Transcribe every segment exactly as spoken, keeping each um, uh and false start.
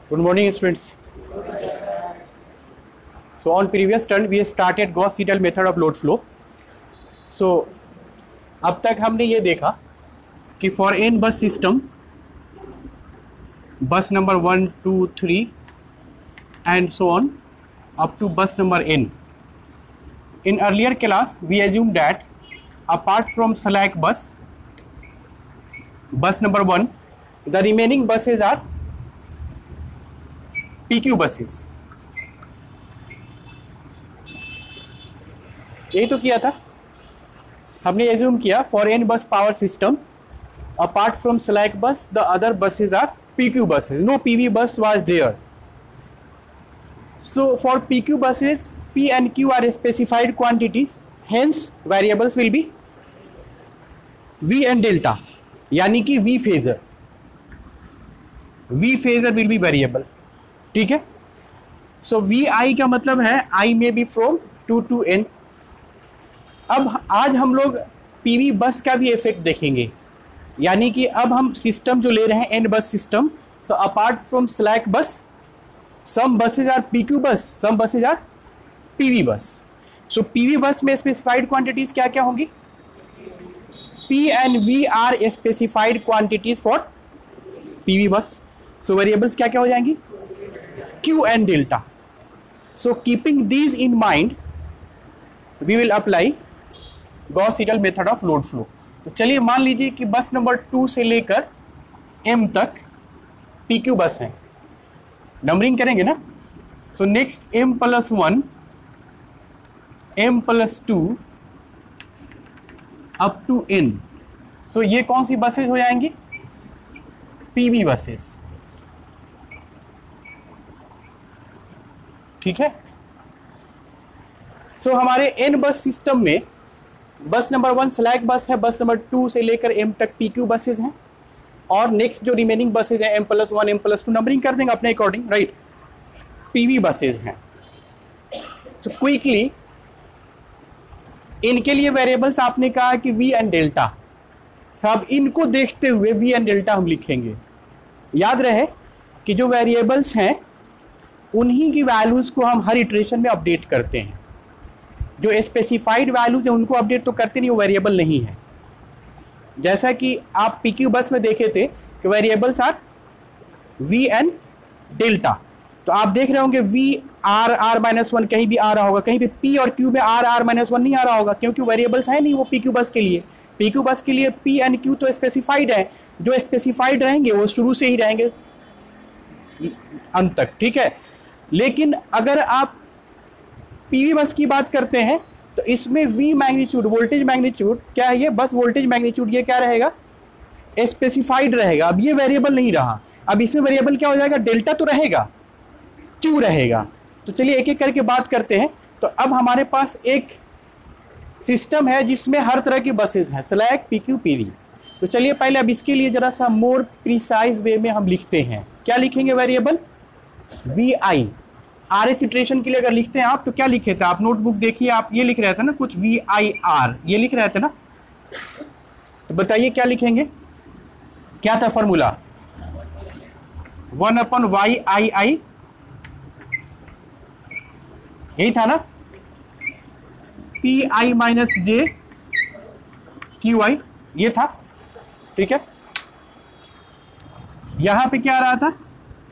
Good morning, students. So on previous turn we started Gauss-Seidel method of load flow. So अब तक हमने ये देखा कि for n bus system, bus number one, two, three, and so on up to bus number n. In earlier class we assumed that apart from slack bus, bus number one, the remaining buses are P Q buses. यही तो किया था हमने, assume किया for an bus power system apart from slack bus the other buses are P Q buses. No P V bus was there. So for P Q buses, P and Q are specified quantities. Hence variables will be V and delta, यानी कि V phasor. V phasor will be variable. ठीक है. So we आई का मतलब है आई में be from two to N. अब आज हम लोग पीवी बस का भी इफेक्ट देखेंगे, यानी कि अब हम सिस्टम जो ले रहे हैं N bus system. So apart from slack bus some buses are P Q bus, some buses are PV bus. So PV bus में स्पेसिफाइड क्वांटिटीज क्या क्या होंगी? P and V are specified quantities for PV bus. So variables क्या क्या हो जाएंगी? Q and delta. So keeping these in mind, we will apply Gauss-Seidel method of load flow. तो चलिए मान लीजिए कि बस नंबर टू से लेकर M तक P Q बस है. नंबरिंग करेंगे ना. So next M plus one, M plus two up to N. So ये कौन सी बसेज हो जाएंगी? P V buses. ठीक है. सो so, हमारे एन बस सिस्टम में bus number one slack bus है, बस नंबर टू से लेकर एम तक पी क्यू बसेज हैं, और नेक्स्ट जो रिमेनिंग बसेज हैं M plus one, M plus two, numbering कर देंगे अपने अकॉर्डिंग, राइट. पीवी बसेज हैं. तो क्विकली इनके लिए वेरिएबल्स आपने कहा कि वी एंड डेल्टा. सब इनको देखते हुए वी एंड डेल्टा हम लिखेंगे. याद रहे कि जो वेरिएबल्स हैं उन्हीं की वैल्यूज़ को हम हर इटरेशन में अपडेट करते हैं. जो स्पेसिफाइड वैल्यूज हैं उनको अपडेट तो करते नहीं, वो वेरिएबल नहीं है. जैसा कि आप पी क्यू बस में देखे थे कि variables are V and delta. तो आप देख रहे होंगे V r are minus one कहीं भी आ रहा होगा, कहीं भी पी और क्यू में आर आर माइनस वन नहीं आ रहा होगा, क्योंकि वेरिएबल्स है नहीं वो पी क्यू बस के लिए. पी क्यू बस के लिए पी एंड क्यू तो स्पेसिफाइड है. जो स्पेसिफाइड रहेंगे वो शुरू से ही रहेंगे अंत तक. ठीक है. लेकिन अगर आप पीवी बस की बात करते हैं तो इसमें वी मैग्नीट्यूड, वोल्टेज मैग्नीट्यूड क्या है? ये बस वोल्टेज मैग्नीट्यूड ये क्या रहेगा? स्पेसिफाइड रहेगा. अब ये वेरिएबल नहीं रहा. अब इसमें वेरिएबल क्या हो जाएगा? डेल्टा तो रहेगा, क्यू रहेगा. तो चलिए एक एक करके बात करते हैं. तो अब हमारे पास एक सिस्टम है जिसमें हर तरह की बसेज हैं, स्लैक, पी क्यू, पीवी. तो चलिए पहले अब इसके लिए जरा सा मोर प्रिसाइज वे में हम लिखते हैं. क्या लिखेंगे? वेरिएबल वी आई. आर एथ इटरेशन के लिए अगर लिखते हैं आप तो क्या लिखे थे आप? नोटबुक देखिए, आप ये लिख रहे थे ना कुछ वी आई आर, ये लिख रहे थे ना. तो बताइए क्या लिखेंगे? क्या था formula? One upon Y i i, यही था ना. P I minus J Q i, ये था. ठीक है. यहां पे क्या आ रहा था?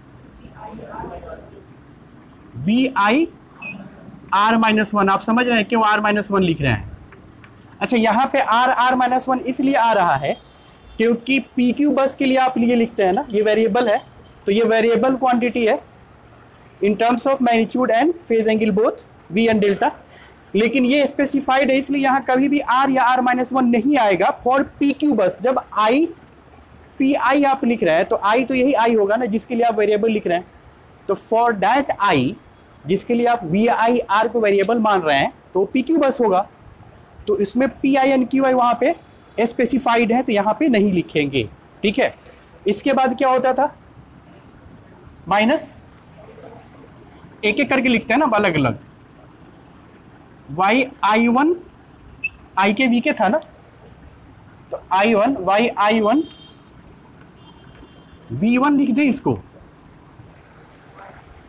V I R minus one. आप समझ रहे हैं क्यों आर माइनस वन लिख रहे हैं? अच्छा, यहाँ पे आर आर माइनस वन इसलिए आ रहा है क्योंकि पी क्यू बस के लिए आप ये लिखते हैं ना, ये वेरिएबल है, तो ये वेरिएबल क्वांटिटी है in terms of magnitude and phase angle both V and delta. लेकिन ये स्पेसिफाइड है इसलिए यहाँ कभी भी आर या आर माइनस वन नहीं आएगा फॉर पी क्यू बस. जब आई पी आई आप लिख रहे हैं तो आई तो यही आई होगा ना जिसके लिए आप वेरिएबल लिख रहे हैं. तो फॉर दैट आई जिसके लिए आप वी आई आर को वेरिएबल मान रहे हैं तो पी क्यू बस होगा. तो इसमें P i and Q i वहाँ पे स्पेसिफाइड है तो यहाँ पे नहीं लिखेंगे. ठीक है. इसके बाद क्या होता था? माइनस, एक एक करके लिखते हैं ना अलग अलग. Y I one, I k V के था ना, तो i one Y I one V one लिख दें इसको.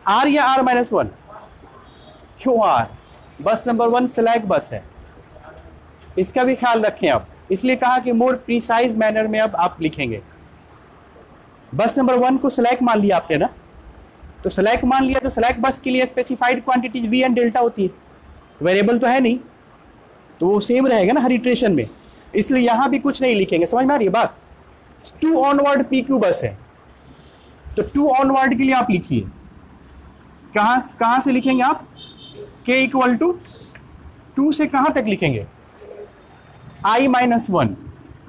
आर या आर माइनस वन? क्यों r? Bus number one slack bus है, इसका भी ख्याल रखें आप, इसलिए कहा कि मोर प्रिसाइज मैनर में अब आप लिखेंगे। बस नंबर वन को स्लैक मान लिया आपने ना, तो स्लैक मान लिया तो स्लैक बस के लिए specified quantities V and delta होती है, वेरिएबल तो है नहीं, तो वो सेम रहेगा ना हर इटरेशन में, इसलिए यहां भी कुछ नहीं लिखेंगे। समझ में आ रही है बात? टू ऑनवर्ड पी क्यू बस है, तो टू ऑनवर्ड के लिए आप लिखिए, कहां कहां से लिखेंगे आप? के इक्वल टू टू से कहां तक लिखेंगे? I minus one,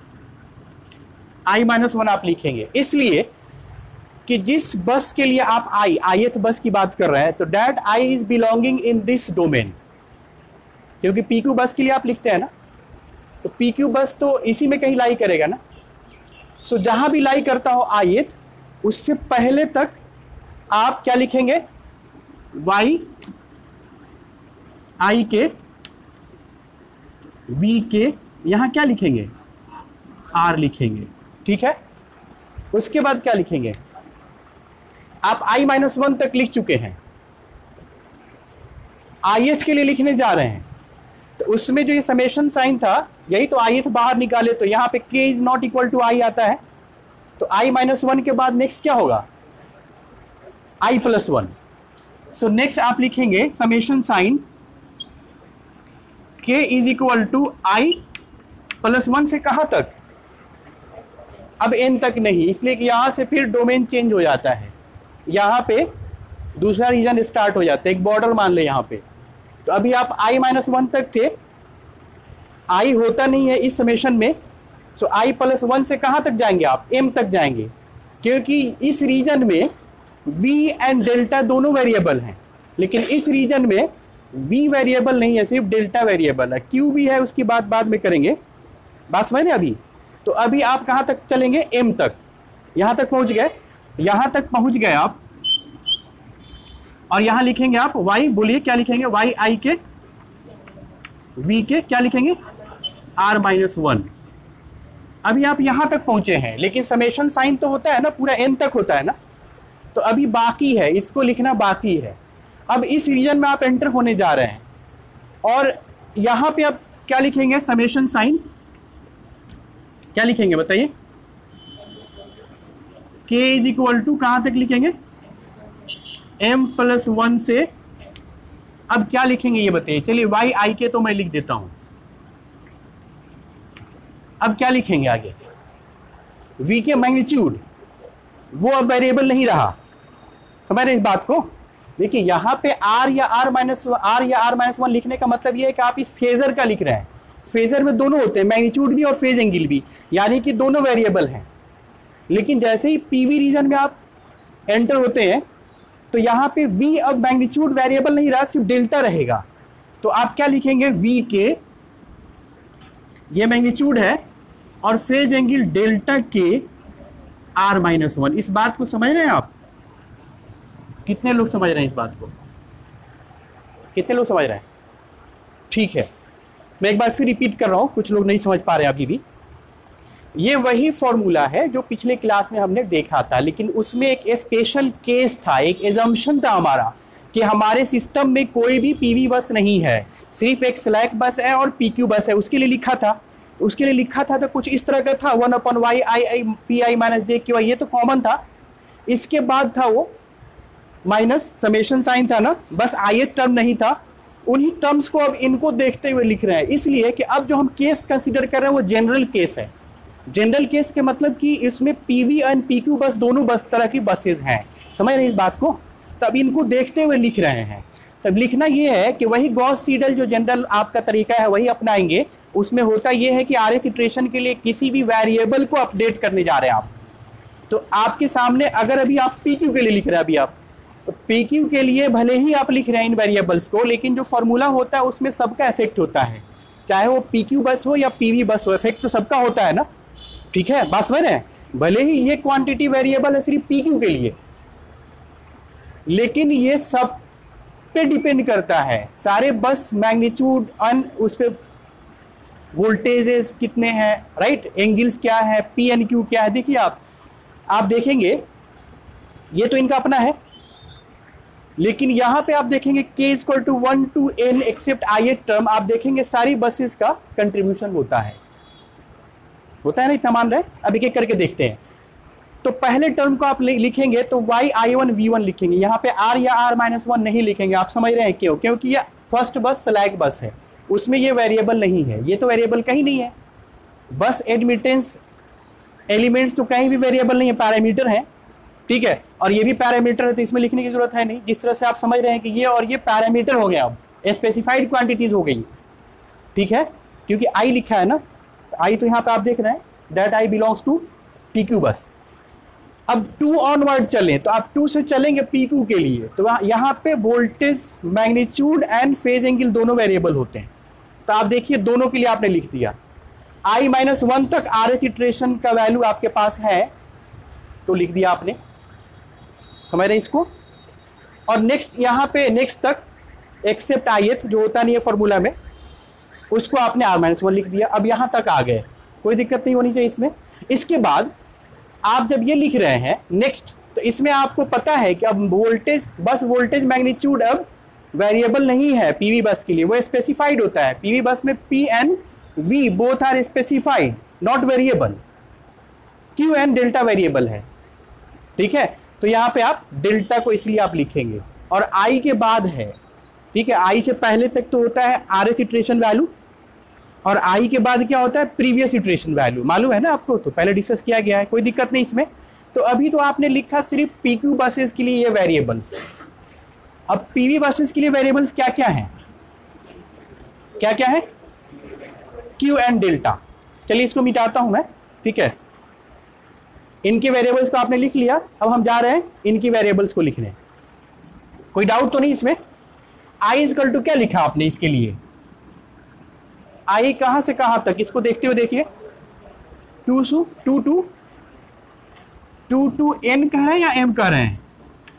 i minus one आप लिखेंगे, इसलिए कि जिस बस के लिए आप आई आईएथ बस की बात कर रहे हैं, तो that i is belonging in this domain, क्योंकि पीक्यू बस के लिए आप लिखते हैं ना, तो पीक्यू बस तो इसी में कहीं लाई करेगा ना। सो so, जहां भी लाई करता हो आईएथ, उससे पहले तक आप क्या लिखेंगे? वाई आई के वी के, यहां क्या लिखेंगे? आर लिखेंगे, ठीक है। उसके बाद क्या लिखेंगे? आप आई माइनस वन तक लिख चुके हैं, आई एच के लिए लिखने जा रहे हैं, तो उसमें जो ये समेशन साइन था, यही तो आई एच बाहर निकाले, तो यहां पे k is not equal to i आता है, तो आई माइनस वन के बाद नेक्स्ट क्या होगा? I plus one. So next आप लिखेंगे summation sign k is equal to i plus one से कहां तक? अब एन तक नहीं, इसलिए कि यहां से फिर डोमेन चेंज हो जाता है, यहां पे दूसरा रीजन स्टार्ट हो जाता है, एक बॉर्डर मान ले यहां पे। तो अभी आप आई माइनस वन तक थे, आई होता नहीं है इस समेशन में, सो आई प्लस वन से कहां तक जाएंगे आप? एम तक जाएंगे, क्योंकि इस रीजन में वी एंड डेल्टा दोनों वेरिएबल हैं, लेकिन इस रीजन में वी वेरिएबल नहीं है, सिर्फ डेल्टा वेरिएबल है। क्यू वी है, उसकी बात बाद में करेंगे, बात समझ रहे अभी? तो अभी आप कहां तक चलेंगे? एम तक, यहां तक पहुंच गए, यहां तक पहुंच गए आप, और यहां लिखेंगे आप y, बोलिए क्या लिखेंगे? y i के v के क्या लिखेंगे? r minus one. अभी आप यहां तक पहुंचे हैं, लेकिन समेशन साइन तो होता है ना, पूरा n तक होता है ना, तो अभी बाकी है, इसको लिखना बाकी है। अब इस रीजन में आप एंटर होने जा रहे हैं, और यहां पे आप क्या लिखेंगे? समेशन साइन क्या लिखेंगे बताइए? k इज इक्वल टू कहां तक लिखेंगे? m प्लस वन से, अब क्या लिखेंगे ये बताइए? चलिए y i के तो मैं लिख देता हूं, अब क्या लिखेंगे आगे? v के मैग्नीट्यूड, वो अब वेरिएबल नहीं रहा, समझ रहे इस बात को? देखिए यहां पे r या r माइनस r या r माइनस वन लिखने का मतलब ये है कि आप इस फेजर का लिख रहे हैं, फेजर में दोनों होते हैं, मैग्नीट्यूड भी और फेज एंगल भी, यानी कि दोनों वेरिएबल हैं। लेकिन जैसे ही पीवी रीजन में आप एंटर होते हैं, तो यहां पे v अब मैग्नीट्यूड वेरिएबल नहीं रहा, सिर्फ डेल्टा रहेगा, तो आप क्या लिखेंगे? v के, ये मैग्नीट्यूड है, और फेज एंगल डेल्टा के r माइनस वन। इस बात को समझ रहे हैं आप? कितने लोग समझ रहे हैं इस बात को? कितने लोग समझ रहे हैं? ठीक है, मैं एक बार फिर रिपीट कर रहा हूं, कुछ लोग नहीं समझ पा रहे अभी भी। ये वही फॉर्मूला है जो पिछले क्लास में हमने देखा था, लेकिन उसमें एक स्पेशल केस था, एक एजम्पशन था हमारा कि हमारे सिस्टम में कोई भी पीवी बस नहीं है, सिर्फ एक स्लैक बस है और पीक्यू बस है। उसके लिए लिखा था उसके लिए लिखा था तो कुछ इस तरह का था, one upon Y i i P I minus J Q i, ये तो कॉमन था। इसके बाद था वो माइनस समेशन साइन था ना, बस आई टर्म नहीं था। उन्हीं टर्म्स को अब इनको देखते हुए लिख रहे हैं, इसलिए कि अब जो हम केस कंसीडर कर रहे हैं वो जनरल केस है। जनरल केस के मतलब कि इसमें पीवी एंड पीक्यू बस दोनों बस तरह की बसेज हैं, समझ रहे हैं इस बात को? तब इनको देखते हुए लिख रहे हैं। तब लिखना ये है कि वही गॉस सीडल जो जनरल आपका तरीका है वही अपनाएंगे। उसमें होता ये है कि आर एथ इटरेशन के लिए किसी भी वेरिएबल को अपडेट करने जा रहे हैं आप, तो आपके सामने अगर अभी आप पीक्यू के लिए लिख रहे हैं, अभी आप तो पीक्यू के लिए भले ही आप लिख रहे हैं इन वेरिएबल्स को, लेकिन जो फॉर्मूला होता है उसमें सबका इफेक्ट होता है, चाहे वो पीक्यू बस हो या पीवी बस हो, इफेक्ट तो सबका होता है ना। ठीक है, बात समझ रहे हैं? भले ही ये क्वांटिटी वेरिएबल है सिर्फ पीक्यू के लिए, लेकिन ये सब पे डिपेंड करता है, सारे बस मैग्नीट्यूड अन उस पे वोल्टेजेस कितने हैं, राइट, एंगल्स क्या है, पी एन क्यू क्या है। देखिए आप आप देखेंगे ये तो इनका अपना है, लेकिन यहाँ पे आप देखेंगे k equal to one to N except i term, आप देखेंगे सारी बसेस का कंट्रीब्यूशन होता है होता है ना, इतना मान रहे हैं। अब एक एक करके देखते हैं। तो पहले टर्म को आप लिखेंगे तो y आई वन वी वन लिखेंगे, यहाँ पे r या r माइनस वन नहीं लिखेंगे। आप समझ रहे हैं क्यों? क्योंकि ये फर्स्ट बस स्लैक बस है, उसमें ये वेरिएबल नहीं है, ये तो वेरिएबल कहीं नहीं है। बस एडमिटेंस एलिमेंट्स तो कहीं भी वेरिएबल नहीं है, पैरामीटर है, ठीक है। और ये भी पैरामीटर है तो इसमें लिखने की जरूरत है नहीं। जिस तरह से आप समझ रहे हैं कि ये और ये पैरामीटर हो गया, अब स्पेसिफाइड क्वांटिटीज हो गई, ठीक है, क्योंकि आई लिखा है ना, आई तो यहाँ पे आप देख रहे हैं that i belongs to P Q bus. अब टू ऑनवर्ड चलें तो आप टू से चलेंगे पी क्यू के लिए, तो यहाँ पे voltage magnitude and phase angle दोनों वेरिएबल होते हैं। तो आप देखिए दोनों के लिए आपने लिख दिया। आई माइनस वन तक आर एच इटरेशन का वैल्यू आपके पास है तो लिख दिया आपने, समझ रहे हैं इसको। और नेक्स्ट यहाँ पे नेक्स्ट तक एक्सेप्ट आई एथ जो होता नहीं है फॉर्मूला में, उसको आपने आर माइनस वन लिख दिया। अब यहाँ तक आ गए, कोई दिक्कत नहीं होनी चाहिए इसमें। इसके बाद आप जब ये लिख रहे हैं नेक्स्ट, तो इसमें आपको पता है कि अब वोल्टेज बस वोल्टेज मैग्नीट्यूड अब वेरिएबल नहीं है पीवी बस के लिए, वो स्पेसिफाइड होता है। पीवी बस में P and V both are specified not variable, Q and delta variable है, ठीक है। तो यहाँ पे आप डेल्टा को इसलिए आप लिखेंगे और आई के बाद है, ठीक है। आई से पहले तक तो होता है आर एच इटरेशन वैल्यू और आई के बाद क्या होता है प्रीवियस इटरेशन वैल्यू, मालूम है ना आपको, तो पहले डिस्कस किया गया है, कोई दिक्कत नहीं इसमें। तो अभी तो आपने लिखा सिर्फ पीक्यू बसेस के लिए ये वेरिएबल्स। अब पीवी बसेस के लिए वेरिएबल्स क्या क्या हैं, क्या क्या है, क्यू एंड डेल्टा। चलिए इसको मिटाता हूं मैं, ठीक है। इनके वेरिएबल्स को आपने लिख लिया, अब हम जा रहे हैं इनकी वेरिएबल्स को लिखने। कोई डाउट तो नहीं इसमें? आई इक्वल टू क्या लिखा आपने इसके लिए, आई कहां से कहां तक, इसको देखते हुए देखिए, टू सु two to to to N कह रहे हैं या एम कह रहे हैं,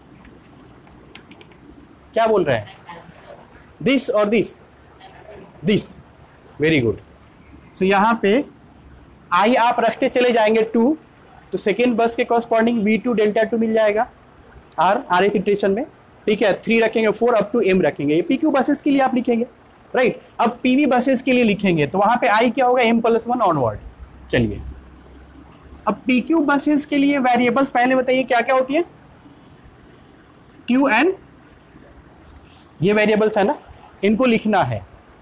क्या बोल रहे हैं, दिस और दिस, दिस, वेरी गुड। तो यहां पे आई आप रखते चले जाएंगे टू, तो सेकेंड बस के corresponding V two delta two मिल जाएगा आर आर एच इटरेशन में, ठीक है। थ्री रखेंगे, फोर अप टू एम रखेंगे, ये पीक्यू बसेस के लिए आप लिखेंगे, राइट। अब पीवी बसेस के लिए लिखेंगे तो वहां पे आई क्या होगा, एम प्लस वन ऑनवर्ड। चलिए अब पीक्यू बसेस के लिए वेरिएबल्स पहले बताइए क्या क्या होती है, क्यू एन, ये वेरिएबल्स है ना, इनको लिखना है।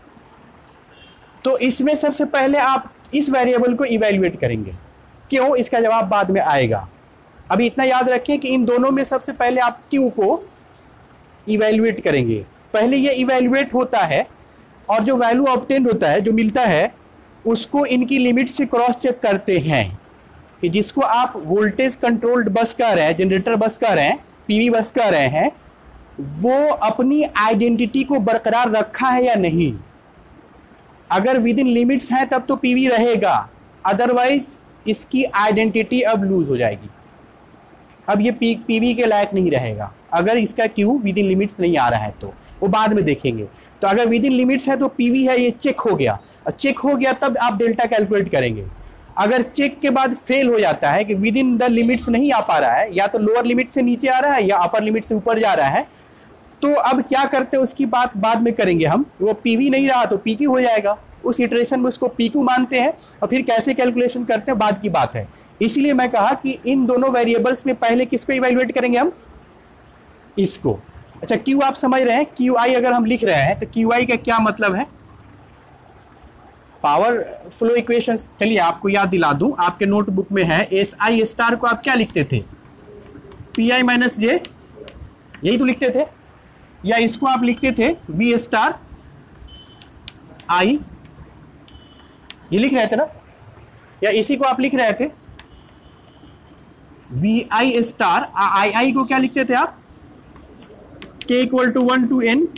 तो इसमें सबसे पहले आप इस वेरिएबल को इवेल्युएट करेंगे, क्यों, इसका जवाब बाद में आएगा। अभी इतना याद रखें कि इन दोनों में सबसे पहले आप क्यू को इवेल्युएट करेंगे। पहले ये इवेल्युएट होता है और जो वैल्यू ऑब्टेन होता है, जो मिलता है, उसको इनकी लिमिट से क्रॉस चेक करते हैं कि जिसको आप वोल्टेज कंट्रोल्ड बस कह रहे हैं, जनरेटर बस कह रहे हैं, पीवी बस कह रहे हैं, वो अपनी आइडेंटिटी को बरकरार रखा है या नहीं। अगर विद इन लिमिट्स है तब तो पीवी रहेगा, अदरवाइज इसकी आइडेंटिटी अब लूज हो जाएगी, अब ये पी पीवी के लायक नहीं रहेगा। अगर इसका क्यू विद इन लिमिट्स नहीं आ रहा है तो वो बाद में देखेंगे। तो अगर विद इन लिमिट्स है तो पीवी है, ये चेक हो गया, और चेक हो गया तब आप डेल्टा कैलकुलेट करेंगे। अगर चेक के बाद फेल हो जाता है कि विद इन द लिमिट्स नहीं आ पा रहा है, या तो लोअर लिमिट से नीचे आ रहा है या अपर लिमिट से ऊपर जा रहा है, तो अब क्या करते हैं उसकी बात बाद में करेंगे हम। वो पीवी नहीं रहा तो पीक्यू हो जाएगा, उस इटरेशन में उसको पीक्यू मानते हैं और फिर कैसे कैलकुलेशन करते हैं बाद की बात है। इसीलिए मैं कहा कि इन दोनों वेरिएबल्स में पहले किसको इवैल्यूएट करेंगे हम, इसको। अच्छा क्यू आप समझ रहे हैं, क्यू आई अगर हम लिख रहे हैं तो क्यू आई का क्या मतलब है, पावर फ्लो इक्वेशंस। चलिए आपको याद दिला दूं, आपके नोटबुक में है एस आई स्टार को आप क्या लिखते थे, पी आई माइनस जे, यही तो लिखते थे, या इसको आप लिखते थे वी स्टार आई, ये लिख रहे थे ना, या इसी को आप लिख रहे थे वी आई स्टार, आई आई को क्या लिखते थे आप, k equal to one to N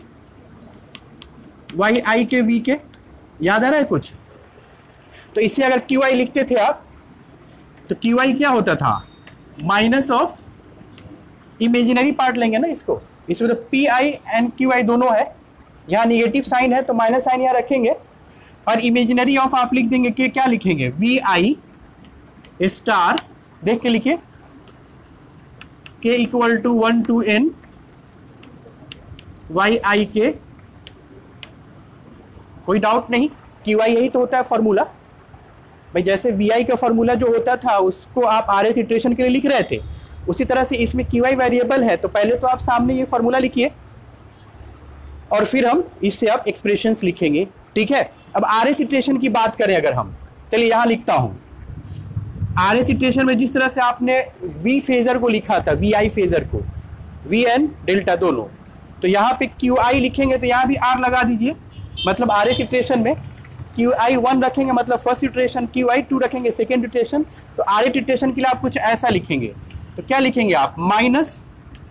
Y I k V के, याद आ रहा है कुछ। तो इसे अगर क्यू आई लिखते थे आप तो क्यू आई क्या होता था, माइनस ऑफ इमेजिनरी पार्ट लेंगे ना इसको, इसमें तो P i and Q i दोनों है, यहाँ निगेटिव साइन है तो माइनस साइन यहाँ रखेंगे, और इमेजिनरी ऑफ आप लिख देंगे कि क्या लिखेंगे, वी आई स्टार, देख के लिखिए, k equal to one to N Y I k, कोई डाउट नहीं, क्यू आई यही तो होता है फॉर्मूला भाई। जैसे वी आई का फॉर्मूला जो होता था उसको आप आर एथ इटरेशन के लिए लिख रहे थे, उसी तरह से इसमें क्यू आई वेरिएबल है, तो पहले तो आप सामने ये फॉर्मूला लिखिए और फिर हम इससे आप एक्सप्रेशंस लिखेंगे, ठीक है। अब आर एथ इटरेशन की बात करें अगर हम, चलिए यहाँ लिखता हूँ। आर एथ इटरेशन में जिस तरह से आपने वी फेजर को लिखा था, वी आई फेजर को, वी एन डेल्टा दोनों, तो यहाँ पे क्यू आई लिखेंगे तो यहाँ भी आर लगा दीजिए, मतलब आर एथ इटरेशन में क्यू आई वन रखेंगे मतलब first iteration, Q i two रखेंगे सेकेंड इटरेशन, तो आर एथ इटरेशन के लिए आप कुछ ऐसा लिखेंगे, तो क्या लिखेंगे आप, माइनस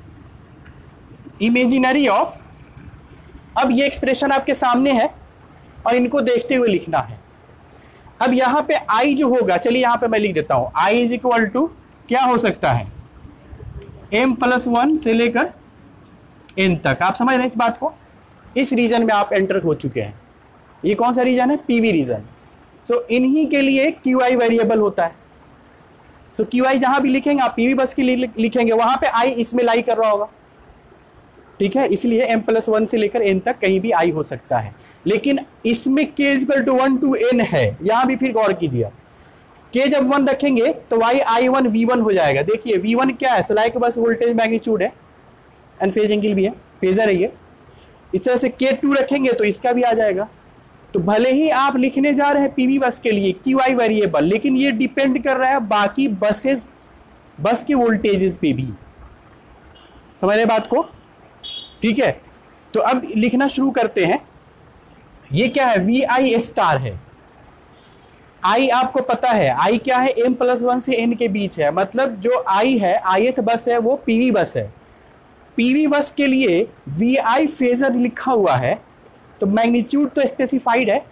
इमेजिनरी ऑफ, अब ये एक्सप्रेशन आपके सामने है और इनको देखते हुए लिखना है। अब यहाँ पे i जो होगा, चलिए यहाँ पे मैं लिख देता हूँ, i इज इक्वल टू क्या हो सकता है, m प्लस वन से लेकर n तक। आप समझ रहे हैं इस बात को? इस रीजन में आप एंटर हो चुके हैं। ये कौन सा रीजन है, पीवी रीजन। सो इन्हीं के लिए क्यू आई वेरिएबल होता है। तो क्यू आई जहां भी लिखेंगे आप पीवी बस के लिए लिखेंगे, वहां पे i इसमें लाई कर रहा होगा, ठीक है। इसलिए m प्लस वन से लेकर n तक कहीं भी i हो सकता है, लेकिन इसमें k equal to one to n है। यहां भी फिर गौर कीजिए, k जब वन रखेंगे तो y आई वन वी वन हो जाएगा। देखिए वी वन क्या है, स्लाइक बस वोल्टेज मैग्नीट्यूड है एंड फेज एंगल भी है, फेजर है ये। इस तरह से के टू रखेंगे तो इसका भी आ जाएगा। तो भले ही आप लिखने जा रहे हैं पीवी बस के लिए क्यू आई वेरिएबल, लेकिन ये डिपेंड कर रहा है बाकी बसेस, बस के वोल्टेजेस पे भी। समझ रहे बात को? ठीक है, तो अब लिखना शुरू करते हैं। ये क्या है, वी आई स्टार है। आई आपको पता है, आई क्या है, एम प्लस वन से एन के बीच है, मतलब जो आई है, आईएथ बस है, वो पीवी बस है। पीवी बस के लिए वी आई फेजर लिखा हुआ है, तो मैग्नीट्यूड तो स्पेसिफाइड है।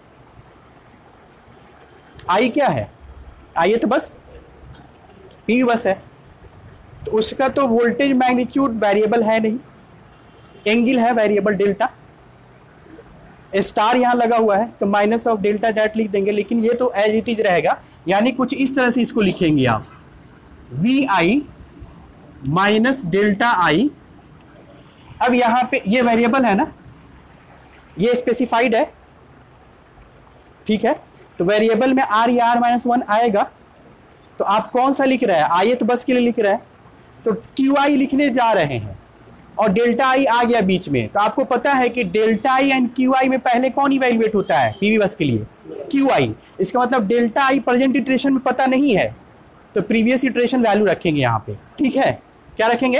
आई क्या है, आईएथ बस, पीवी बस है, तो उसका तो वोल्टेज मैग्नीट्यूड वेरिएबल है नहीं, एंगल है वेरिएबल डेल्टा। स्टार यहां लगा हुआ है तो माइनस ऑफ डेल्टा दैट लिख देंगे, लेकिन ये तो एज इट इज रहेगा। यानी कुछ इस तरह से इसको लिखेंगे आप, V i minus delta i. अब यहां पे ये वेरिएबल है ना, ये स्पेसिफाइड है, ठीक है। तो वेरिएबल में आर या आर माइनस वन आएगा, तो आप कौन सा लिख रहे हैं, आईएथ बस के लिए लिख रहे हैं, तो क्यू आई लिखने जा रहे हैं और डेल्टा आई आ गया बीच में। तो आपको पता है कि delta i and Q i में पहले कौन इवैल्यूएट होता है पीवी बस के लिए, क्यू आई। इसका मतलब डेल्टा आई प्रेजेंट इटरेशन में पता नहीं है, तो प्रीवियस इटरेशन वैल्यू रखेंगे यहाँ पे, ठीक है। क्या रखेंगे,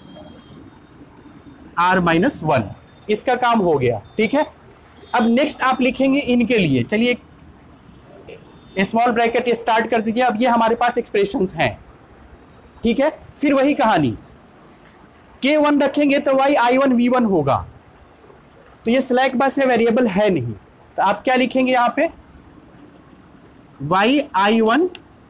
आर माइनस वन, इसका काम हो गया, ठीक है। अब नेक्स्ट आप लिखेंगे इनके लिए, चलिए स्मॉल ब्रैकेट स्टार्ट कर दीजिए। अब ये हमारे पास एक्सप्रेशंस हैं, ठीक है। फिर वही कहानी, के वन रखेंगे तो वाई आई वन वी वन होगा, तो ये स्लैक बस है, वेरिएबल है नहीं, तो आप क्या लिखेंगे यहाँ पे, वाई आई वन।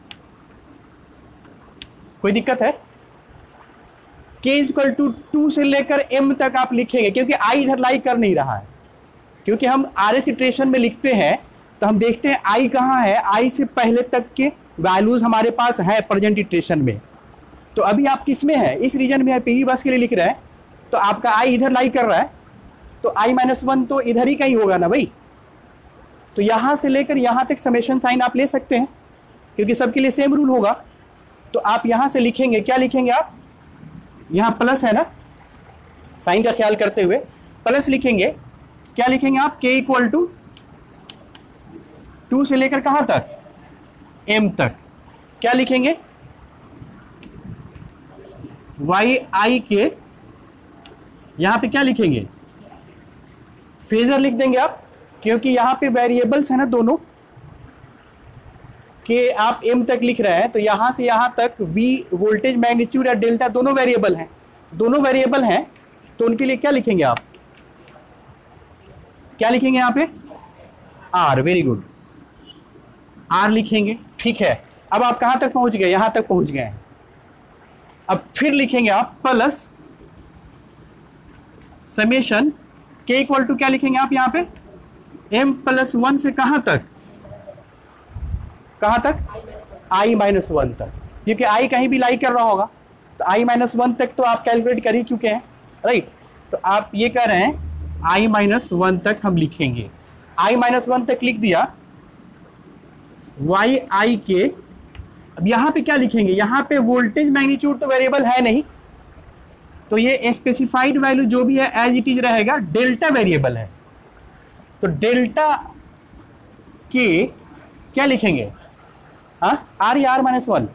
कोई दिक्कत है, k इक्वल टू टू से लेकर m तक आप लिखेंगे, क्योंकि i इधर लाई कर नहीं रहा है। क्योंकि हम आरएथ इटरेशन में लिखते हैं तो हम देखते हैं i कहाँ है, i से पहले तक के वैल्यूज हमारे पास है प्रेजेंट इटरेशन में। तो अभी आप किस में है, इस रीजन में है, पीवी बस के लिए लिख रहे हैं, तो आपका i इधर लाई कर रहा है, तो i माइनस वन तो इधर ही कहीं होगा ना भाई। तो यहाँ से लेकर यहाँ तक समेशन साइन आप ले सकते हैं, क्योंकि सबके लिए सेम रूल होगा। तो आप यहाँ से लिखेंगे, क्या लिखेंगे आप, यहाँ प्लस है ना, साइन का ख्याल करते हुए प्लस लिखेंगे। क्या लिखेंगे आप, k इक्वल टू टू से लेकर कहाँ तक, m तक। क्या लिखेंगे, वाई आई के, यहाँ पे क्या लिखेंगे, फेजर लिख देंगे आप, क्योंकि यहाँ पे वेरिएबल्स है ना दोनों, कि आप m तक लिख रहे हैं, तो यहां से यहां तक v वोल्टेज मैग्नीट्यूड या डेल्टा दोनों वेरिएबल हैं, दोनों वेरिएबल हैं, तो उनके लिए क्या लिखेंगे आप, क्या लिखेंगे यहाँ पे, r। वेरी गुड, r लिखेंगे, ठीक है। अब आप कहां तक पहुंच गए, यहां तक पहुंच गए हैं। अब फिर लिखेंगे आप plus summation k equal to, क्या लिखेंगे आप यहाँ पे, m प्लस वन से कहां तक, कहां तक, i माइनस वन तक, क्योंकि i कहीं भी लाई कर रहा होगा, तो i माइनस वन तक तो आप कैलकुलेट कर ही चुके हैं, राइट। तो आप ये कह रहे हैं आई माइनस वन तक हम लिखेंगे। आई माइनस वन तक लिख दिया, वाई आई के। अब यहां पे क्या लिखेंगे, यहां पे वोल्टेज मैग्नीट्यूड तो वेरिएबल है नहीं, तो ये स्पेसिफाइड वैल्यू जो भी है एज इट इज रहेगा। डेल्टा वेरिएबल है, तो डेल्टा के क्या लिखेंगे, हाँ आर या आर माइनस वन,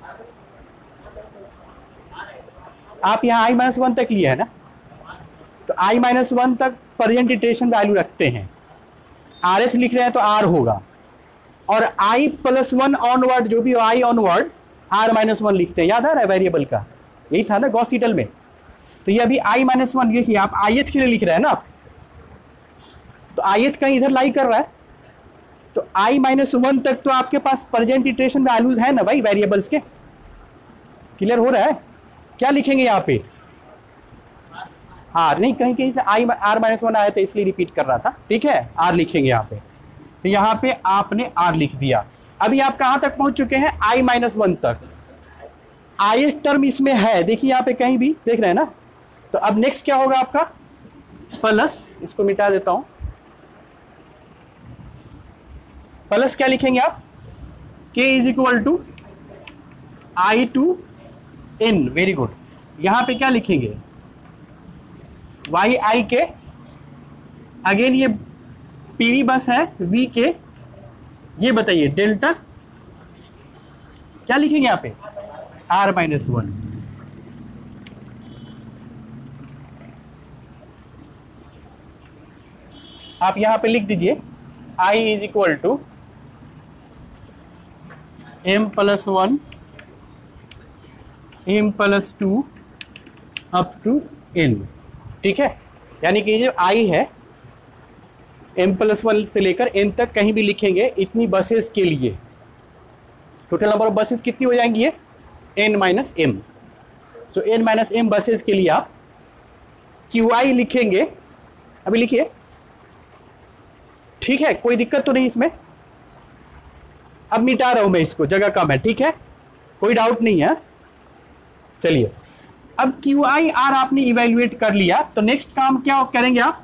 आप यहाँ आई माइनस वन तक लिया है ना, तो आई माइनस वन तक प्रेजेंट इटरेशन वैल्यू रखते हैं। आर एच लिख रहे हैं तो आर होगा, और आई प्लस वन ऑनवर्ड जो भी i onward r minus one लिखते हैं। याद आ रहा है वेरिएबल का, यही था ना गॉस सीडल में। तो ये अभी आई माइनस वन लिखिए, आप आई एच के लिए लिख रहे हैं ना, तो आई एच कहीं इधर लाई कर रहा है, तो आई माइनस वन तक तो आपके पास प्रेजेंट इटरेशन वैल्यूज है ना भाई वेरिएबल्स के। क्लियर हो रहा है, क्या लिखेंगे यहाँ पे, आर नहीं, कहीं कहीं से आई आर माइनस वन आया था इसलिए रिपीट कर रहा था, ठीक है, आर लिखेंगे यहाँ पे। तो यहाँ पे आपने आर लिख दिया। अभी आप कहाँ तक पहुंच चुके हैं, आई माइनस वन तक। आई टर्म इसमें है, देखिए यहाँ पे कहीं भी देख रहे हैं ना। तो अब नेक्स्ट क्या होगा आपका, प्लस, इसको मिटा देता हूं, प्लस क्या लिखेंगे आप, k is equal to i to N. Very good. यहां पे क्या लिखेंगे, वाई आई के, अगेन ये पीवी बस है वी के, ये बताइए डेल्टा क्या लिखेंगे यहाँ पे, आर माइनस वन। आप यहां पे लिख दीजिए i is equal to M plus one M plus two up to N, ठीक है। यानी कि जो आई है एम प्लस वन से लेकर एन तक कहीं भी लिखेंगे इतनी बसेस के लिए। टोटल नंबर ऑफ बसेस कितनी हो जाएंगी, ये एन माइनस एम। तो एन माइनस एम बसेस के लिए आप क्यू आई लिखेंगे। अभी लिखिए, ठीक है, कोई दिक्कत तो नहीं इसमें। अब मिटा रहा हूं मैं इसको, जगह कम है, ठीक है, कोई डाउट नहीं है। चलिए, अब क्यू आई आर आपने इवेल्युएट कर लिया, तो नेक्स्ट काम क्या करेंगे आप,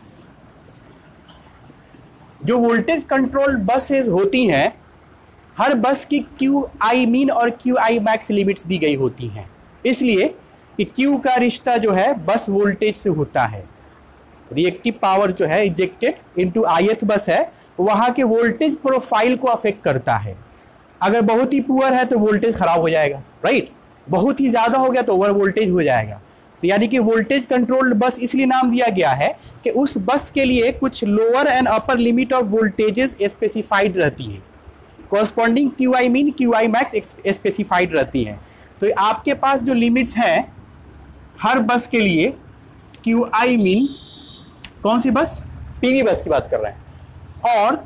जो वोल्टेज कंट्रोल बसेस होती हैं, हर बस की क्यू आई मीन और क्यू आई मैक्स लिमिट्स दी गई होती हैं। इसलिए कि क्यू का रिश्ता जो है बस वोल्टेज से होता है। रिएक्टिव पावर जो है इंजेक्टेड इनटू आईएथ बस है, वहां के वोल्टेज प्रोफाइल को अफेक्ट करता है। अगर बहुत ही पुअर है तो वोल्टेज खराब हो जाएगा, राइट। बहुत ही ज्यादा हो गया तो ओवर वोल्टेज हो जाएगा। तो यानी कि वोल्टेज कंट्रोल्ड बस इसलिए नाम दिया गया है कि उस बस के लिए कुछ lower and upper limit of voltages specified रहती है। Corresponding Q I min Q i max specified रहती है। तो आपके पास जो लिमिट्स हैं हर बस के लिए, क्यू आई मीन कौन सी बस, पीवी बस की बात कर रहे हैं, और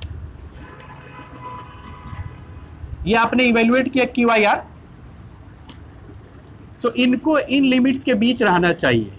ये आपने इवेल्युएट किया क्यू आई आर, तो इनको इन लिमिट्स के बीच रहना चाहिए,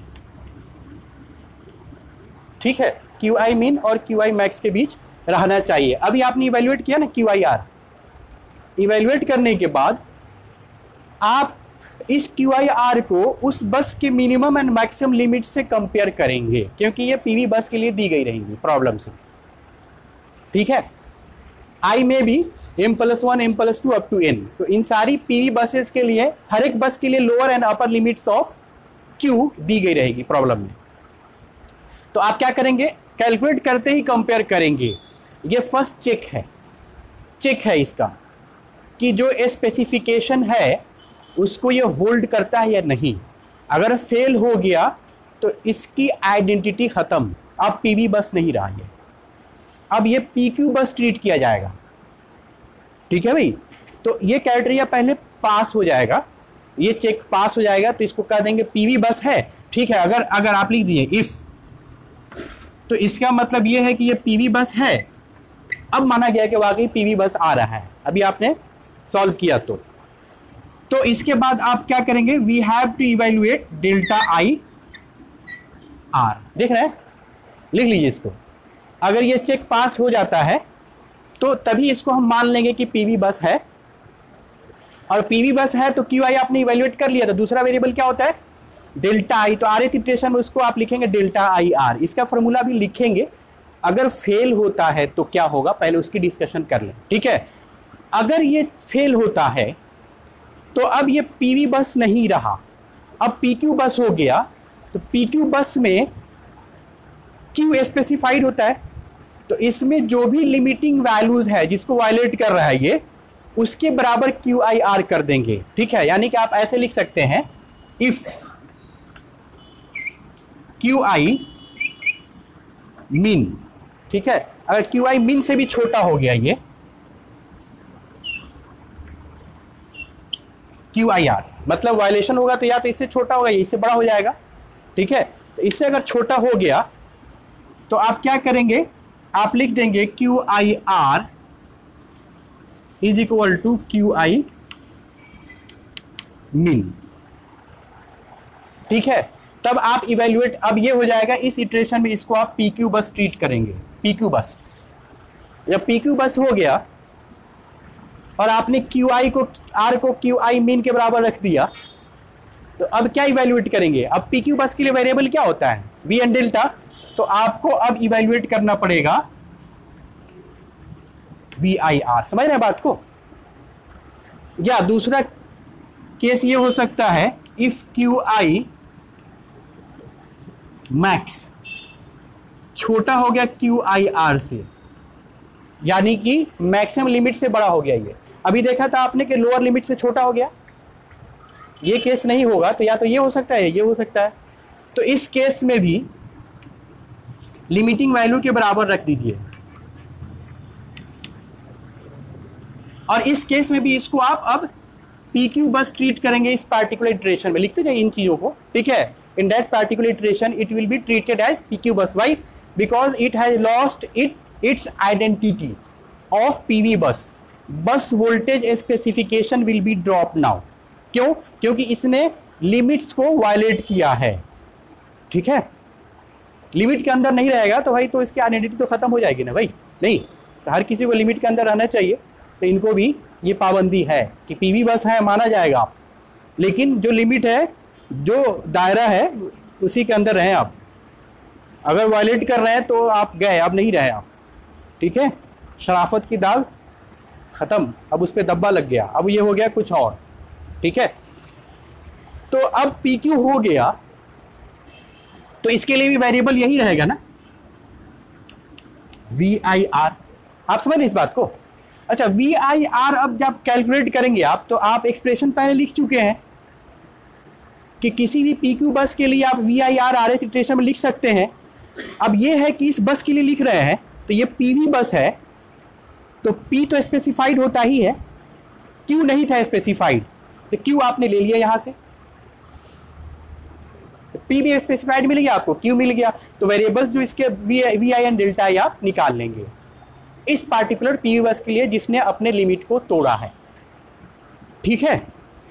ठीक है। क्यू आई मीन और क्यू आई मैक्स के बीच रहना चाहिए। अभी आपने इवेल्युएट किया ना क्यू आई आर, इवेल्युएट करने के बाद आप इस क्यू आई आर को उस बस के मिनिमम एंड मैक्सिमम लिमिट से कंपेयर करेंगे, क्योंकि ये पीवी बस के लिए दी गई रहेंगी प्रॉब्लम से, ठीक है। आई में भी M plus one M plus two up to N, तो इन सारी पीवी बसेस के लिए हर एक बस के लिए lower and upper limits of Q दी गई रहेगी प्रॉब्लम में। तो आप क्या करेंगे, कैलकुलेट करते ही कंपेयर करेंगे। ये फर्स्ट चेक है, चेक है इसका कि जो स्पेसिफिकेशन है उसको ये होल्ड करता है या नहीं। अगर फेल हो गया तो इसकी आइडेंटिटी खत्म, अब पीवी बस नहीं रहा ये, अब ये पीक्यू बस ट्रीट किया जाएगा, ठीक है भाई। तो ये क्राइटेरिया पहले पास हो जाएगा, ये चेक पास हो जाएगा तो इसको कह देंगे पीवी बस है, ठीक है। अगर अगर आप लिख दिए इफ, तो इसका मतलब ये है कि ये पीवी बस है, अब माना गया कि वाकई पीवी बस आ रहा है। अभी आपने सॉल्व किया तो तो इसके बाद आप क्या करेंगे, we have to evaluate delta I r. देख रहे हैं, लिख लीजिए इसको। अगर ये चेक पास हो जाता है तो तभी इसको हम मान लेंगे कि पीवी बस है, और पीवी बस है तो क्यू आई आपने इवेल्युएट कर लिया। तो दूसरा वेरिएबल क्या होता है, डेल्टा आई, तो आर इटरेशन में उसको आप लिखेंगे डेल्टा आई आर। इसका फॉर्मूला भी लिखेंगे, अगर फेल होता है तो क्या होगा पहले उसकी डिस्कशन कर लें, ठीक है। अगर ये फेल होता है तो अब ये पीवी बस नहीं रहा, अब पीक्यू बस हो गया। तो पीक्यू बस में क्यू स्पेसिफाइड होता है, तो इसमें जो भी लिमिटिंग वैल्यूज है जिसको वायलेट कर रहा है ये, उसके बराबर क्यू आई आर कर देंगे, ठीक है। यानी कि आप ऐसे लिख सकते हैं, इफ क्यू आई मीन, ठीक है। अगर क्यू आई मीन से भी छोटा हो गया ये क्यू आई आर, मतलब वायलेशन होगा तो या तो इससे छोटा होगा या इससे बड़ा हो जाएगा, ठीक है। तो इससे अगर छोटा हो गया तो आप क्या करेंगे, आप लिख देंगे Q I R is equal to Q I mean, ठीक है। तब आप इवेल्युएट, अब ये हो जाएगा इस इटरेशन में, इसको आप पीक्यू बस ट्रीट करेंगे, पीक्यू बस। जब पीक्यू बस हो गया और आपने क्यू आई को, आर को क्यू आई मीन के बराबर रख दिया, तो अब क्या इवेल्युएट करेंगे। अब पीक्यू बस के लिए वेरिएबल क्या होता है, वी एंड डेल्टा, तो आपको अब इवेल्युएट करना पड़ेगा वी आई आर। समझ रहे हैं बात को। या दूसरा केस ये हो सकता है, इफ क्यू आई मैक्स छोटा हो गया क्यू आई आर से, यानी कि मैक्सिमम लिमिट से बड़ा हो गया। ये अभी देखा था आपने कि लोअर लिमिट से छोटा हो गया, ये केस नहीं होगा तो या तो ये हो सकता है ये हो सकता है। तो इस केस में भी लिमिटिंग वैल्यू के बराबर रख दीजिए, और इस केस में भी इसको आप अब पीक्यू बस ट्रीट करेंगे इस पार्टिकुलर इटरेशन में। लिखते जाइए इन चीजों को, ठीक है। In that particular iteration it will be treated as PQ bus. Why? Because it has lost it its identity of PV bus. Bus voltage specification will be drop now. क्यों? क्योंकि इसने लिमिट्स को वायलेट किया है, ठीक है। Limit के अंदर नहीं रहेगा तो भाई तो इसकी आइडेंटिटी तो खत्म हो जाएगी ना भाई। नहीं, तो हर किसी को लिमिट के अंदर रहना चाहिए। तो इनको भी ये पाबंदी है कि पीवी बस है माना जाएगा आप, लेकिन जो लिमिट है, जो दायरा है, उसी के अंदर रहें आप। अगर वायलेट कर रहे हैं तो आप गए, अब नहीं रहे आप, ठीक है। शराफत की दाग खत्म, अब उस पर दब्बा लग गया, अब ये हो गया कुछ और, ठीक है। तो अब पी क्यू हो गया, तो इसके लिए भी वेरिएबल यही रहेगा ना, वी आई आर। आप समझ रहे इस बात को। अच्छा, वी आई आर अब जब कैलकुलेट करेंगे आप, तो आप एक्सप्रेशन पहले लिख चुके हैं कि किसी भी पी क्यू बस के लिए आप वी आई आर आर एस इटरेशन में लिख सकते हैं। अब ये है कि इस बस के लिए लिख रहे हैं, तो ये पीवी बस है, तो पी तो स्पेसिफाइड होता ही है, क्यू नहीं था स्पेसिफाइड, तो क्यू आपने ले लिया यहां से, तो पी भी स्पेसिफाइड मिल गया आपको, क्यू मिल गया। तो वेरिएबल्स जो इसके V V I and delta I आप निकाल लेंगे इस पार्टिकुलर पीवी बस के लिए जिसने अपने लिमिट को तोड़ा है, ठीक है।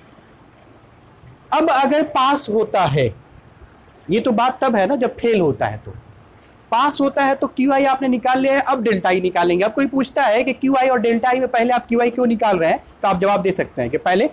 अब अगर पास होता है, ये तो बात तब है ना जब फेल होता है। तो पास होता है तो क्यू आई आपने निकाल लिया है, अब डेल्टा आई निकालेंगे। अब कोई पूछता है कि क्यू आई और डेल्टा आई में पहले आप क्यू आई क्यों निकाल रहे हैं, तो आप जवाब दे सकते हैं कि पहले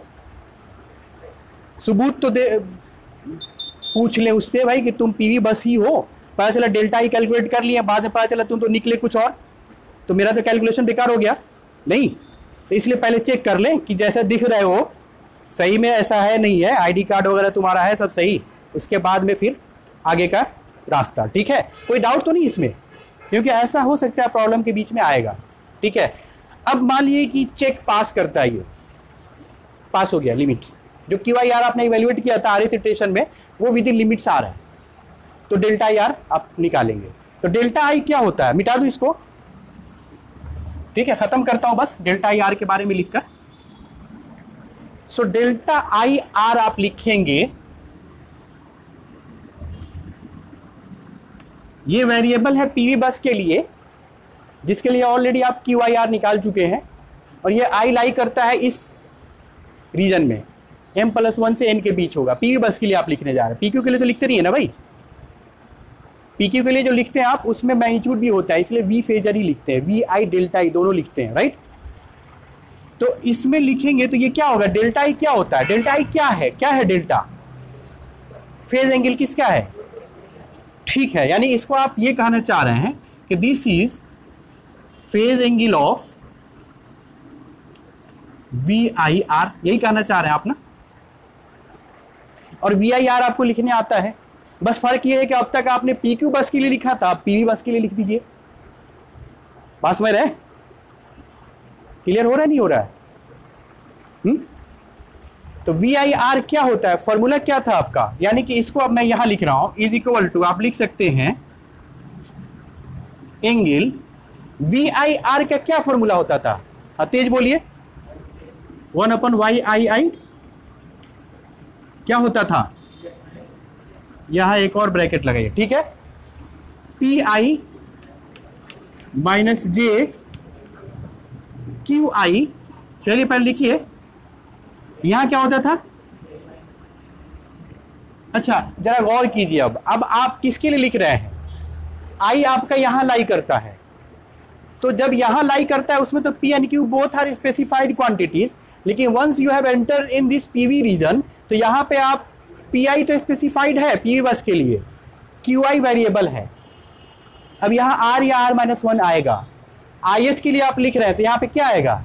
सबूत तो दे पूछ ले उससे भाई कि तुम पीवी बस ही हो। पता चला डेल्टा आई कैलकुलेट कर लिया, बाद में पता चला तुम तो निकले कुछ और, तो मेरा तो कैलकुलेशन बेकार हो गया। नहीं, तो इसलिए पहले चेक कर लें कि जैसा दिख रहे हो सही में ऐसा है नहीं है, आईडी कार्ड वगैरह तुम्हारा है सब सही, उसके बाद में फिर आगे का रास्ता, ठीक है। कोई डाउट तो नहीं इसमें, क्योंकि ऐसा हो सकता है प्रॉब्लम के बीच में आएगा, ठीक है। अब मान लीजिए कि चेक पास करता है, ये पास हो गया, लिमिट्स जो क्यू आई आर आपने इवेल्युएट किया था आर इटरेशन में वो विद इन लिमिट्स आ रहा है, तो डेल्टा आई आर आप निकालेंगे। तो डेल्टा आई क्या होता है, मिटा दो इसको, ठीक है, खत्म करता हूं बस डेल्टा आई आर के बारे में लिखकर। सो डेल्टा आई आर आप लिखेंगे, ये वेरिएबल है पीवी बस के लिए जिसके लिए ऑलरेडी आप क्यू आई आर निकाल चुके हैं, और ये आई लाई करता है इस रीजन में, एम प्लस वन से एन के बीच होगा। पीवी बस के लिए आप लिखने जा रहे हैं, पीक्यू के लिए तो लिखते नहीं है ना भाई। पीक्यू के लिए जो लिखते हैं आप उसमें मैग्नीट्यूड भी होता है, इसलिए वी फेजर ही लिखते हैं, वी आई डेल्टा आई दोनों लिखते हैं, राइट। तो इसमें लिखेंगे तो ये क्या होगा, डेल्टा आई क्या होता है, डेल्टा आई क्या है, क्या है डेल्टा, फेज एंगल किसका है? ठीक है, यानी इसको आप ये कहना चाह रहे हैं कि this is phase angle of V I R, यही कहना चाह रहे हैं आप ना। और वी आई आर आपको लिखने आता है, बस फर्क ये है कि अब तक आपने पी क्यू बस के लिए लिखा था, आप पीवी बस के लिए लिख दीजिए। पास में रहे? क्लियर हो रहा है नहीं हो रहा है? हुँ? तो वी आई आर क्या होता है, फॉर्मूला क्या था आपका, यानी कि इसको अब मैं यहां लिख रहा हूं, इज इक्वल टू, आप लिख सकते हैं एंगल वी आई आर का क्या फॉर्मूला होता था? हाँ तेज बोलिए। वन अपन वाई आई आई क्या होता था? यहां एक और ब्रैकेट लगाइए, ठीक है, P I minus J Q I. चलिए पहले लिखिए, यहां क्या होता था? अच्छा जरा गौर कीजिए, अब अब आप किसके लिए लिख रहे हैं? आई आपका यहां लाई करता है, तो जब यहां लाई करता है उसमें तो P and Q both are specified quantities, लेकिन once you have entered in this PV region तो यहां पे आप पी आई तो स्पेसिफाइड है पीवी बस के लिए, क्यू आई वेरिएबल है। अब यहां आर या आर माइनस वन आएगा, आयत के लिए आप लिख रहे हैं तो यहां पे क्या आएगा?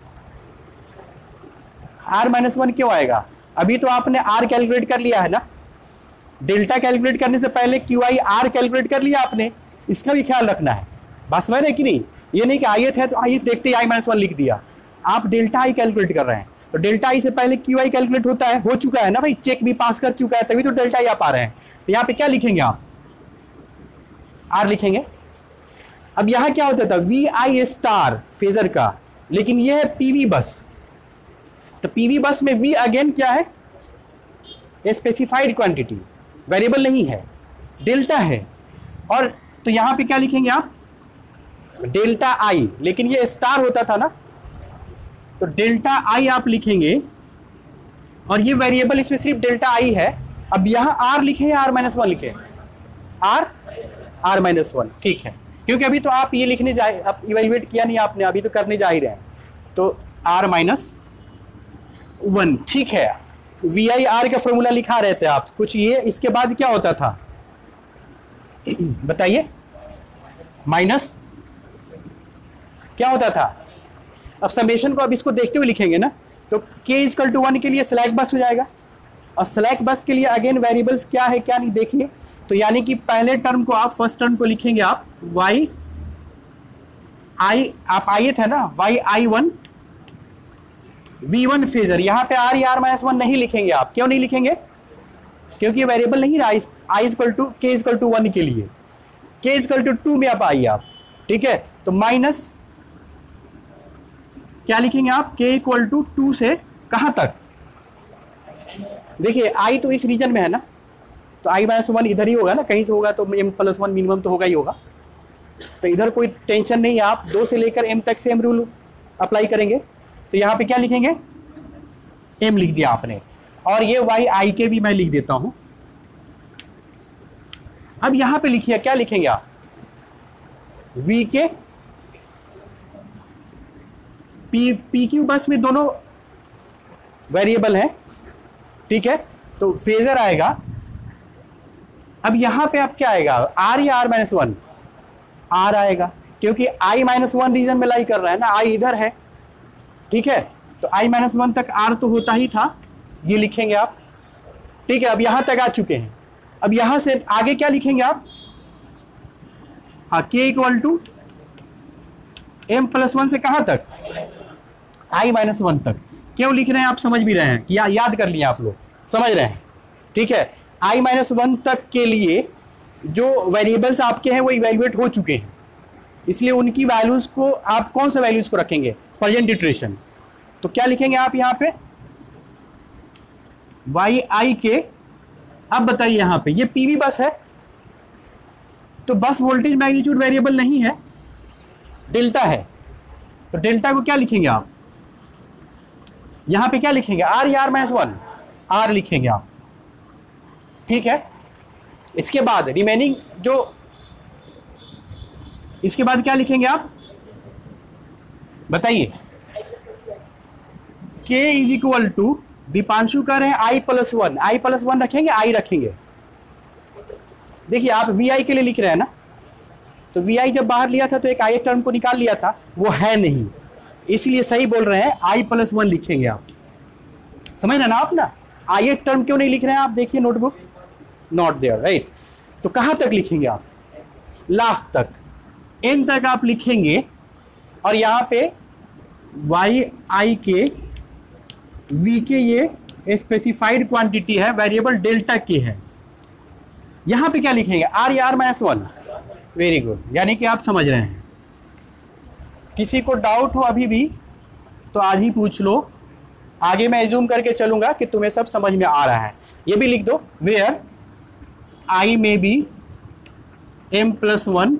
आर माइनस वन क्यों आएगा? अभी तो आपने आर कैलकुलेट कर लिया है ना, डेल्टा कैलकुलेट करने से पहले क्यू आई आर कैलकुलेट कर लिया आपने, इसका भी ख्याल रखना है। बस समझ रहे कि नहीं? ये नहीं कि आयत है तो आयत देखते ही आई माइनस वन लिख दिया, आप डेल्टा आई कैलकुलेट कर रहे हैं, तो डेल्टा आई से पहले क्यू आई कैलकुलेट होता है, हो चुका है ना भाई, चेक भी पास कर चुका है, तभी तो डेल्टा आई आप आ रहे हैं। तो यहाँ पे क्या लिखेंगे आप? आर लिखेंगे। अब यहाँ क्या होता था? वी आई स्टार फेजर का, लेकिन ये है पीवी बस, तो पीवी बस में वी अगेन क्या है? स्पेसिफाइड क्वांटिटी, वेरिएबल नहीं है, डेल्टा है। और तो यहां पे क्या लिखेंगे आप? डेल्टा आई, लेकिन ये स्टार होता था ना, तो डेल्टा आई आप लिखेंगे, और ये वेरिएबल इसमें सिर्फ डेल्टा आई है। अब यहां आर लिखे या आर माइनस वन लिखे? आर आर माइनस वन, ठीक है, क्योंकि अभी तो आप ये लिखने जाए, आप इवेल्युएट किया नहीं आपने, अभी तो करने जा ही रहे हैं, तो आर माइनस वन, ठीक है। वी आई आर का फॉर्मूला लिखा रहे थे आप कुछ, ये इसके बाद क्या होता था बताइए? माइनस क्या होता था? अब समेशन को अब इसको देखते हुए लिखेंगे ना, तो k इजकल टू वन के लिए स्लैक बस हो जाएगा, और स्लैक बस के लिए अगेन वेरिएबल्स क्या है क्या नहीं देखिए। तो यानी कि पहले टर्म को आप, फर्स्ट टर्म को लिखेंगे आप y आई, आप आई था ना, y आई वन वी वन फेजर, यहां पे r या r माइनस वन नहीं लिखेंगे आप, क्यों नहीं लिखेंगे? क्योंकि वेरिएबल नहीं रहा, I equal to K equal to one के लिए, के इजकल टू टू में आप आई आप, ठीक है, तो माइनस क्या लिखेंगे आप? के इक्वल टू टू से कहां तक? देखिए आई तो इस रीजन में है ना, तो आई माइनस वन इधर ही होगा ना, कहीं से होगा तो एम प्लस वन मिनिमम तो होगा ही होगा, तो इधर कोई टेंशन नहीं है, आप दो से लेकर एम तक सेम रूल अप्लाई करेंगे। तो यहाँ पे क्या लिखेंगे? एम लिख दिया आपने, और ये वाई आई के भी मैं लिख देता हूं। अब यहां पे लिखिए, क्या लिखेंगे आप? वी के पी पी क्यू बस में दोनों वेरिएबल है, ठीक है, तो फेजर आएगा। अब यहां पे आप क्या आएगा? आर या आर माइनस वन? आर आएगा, क्योंकि आई माइनस वन रीजन में लाई कर रहा है ना, आई इधर है, ठीक है, तो आई माइनस वन तक आर तो होता ही था, ये लिखेंगे आप, ठीक है। अब यहां तक आ चुके हैं, अब यहां से आगे क्या लिखेंगे आप? हाँ, K equal to M plus one से कहां तक? आई माइनस वन तक। क्यों लिख रहे हैं आप समझ भी रहे हैं, या याद कर लिए आप लोग, समझ रहे हैं, ठीक है। आई माइनस वन तक के लिए जो वेरिएबल्स आपके हैं वो इवेल्युएट हो चुके हैं, इसलिए उनकी वैल्यूज को आप कौन से वैल्यूज को रखेंगे? Present iteration. तो क्या लिखेंगे आप यहाँ पे? वाई आई के। अब बताइए यहाँ पे ये पीवी बस है, तो बस वोल्टेज मैग्नीट्यूड वेरिएबल नहीं है, डेल्टा है, तो डेल्टा को क्या लिखेंगे आप? यहां पे क्या लिखेंगे? आर या आर माइनस वन? आर लिखेंगे आप, ठीक है। इसके बाद रिमेनिंग जो, इसके बाद क्या लिखेंगे आप बताइए? के इज इक्वल टू, दीपांशु कह रहे हैं I plus one, I plus one रखेंगे, आई रखेंगे, देखिए आप वी आई के लिए लिख रहे हैं ना, तो वी आई जब बाहर लिया था तो एक आई टर्म को निकाल लिया था, वो है नहीं, इसलिए सही बोल रहे हैं आई प्लस वन लिखेंगे आप। समझ रहे ना आप ना, आई टर्म क्यों नहीं लिख रहे हैं आप, देखिए नोटबुक, नॉट देयर, राइट। तो कहाँ तक लिखेंगे आप, लास्ट तक, एन तक आप लिखेंगे, और यहाँ पे वाई आई के वी के ये स्पेसिफाइड क्वांटिटी है, वेरिएबल डेल्टा के है। यहाँ पे क्या लिखेंगे, आर या are minus one. Very good, यानी कि आप समझ रहे हैं। किसी को डाउट हो अभी भी तो आज ही पूछ लो, आगे मैं एज्यूम करके चलूंगा कि तुम्हें सब समझ में आ रहा है। ये भी लिख दो, वेयर आई में be M plus one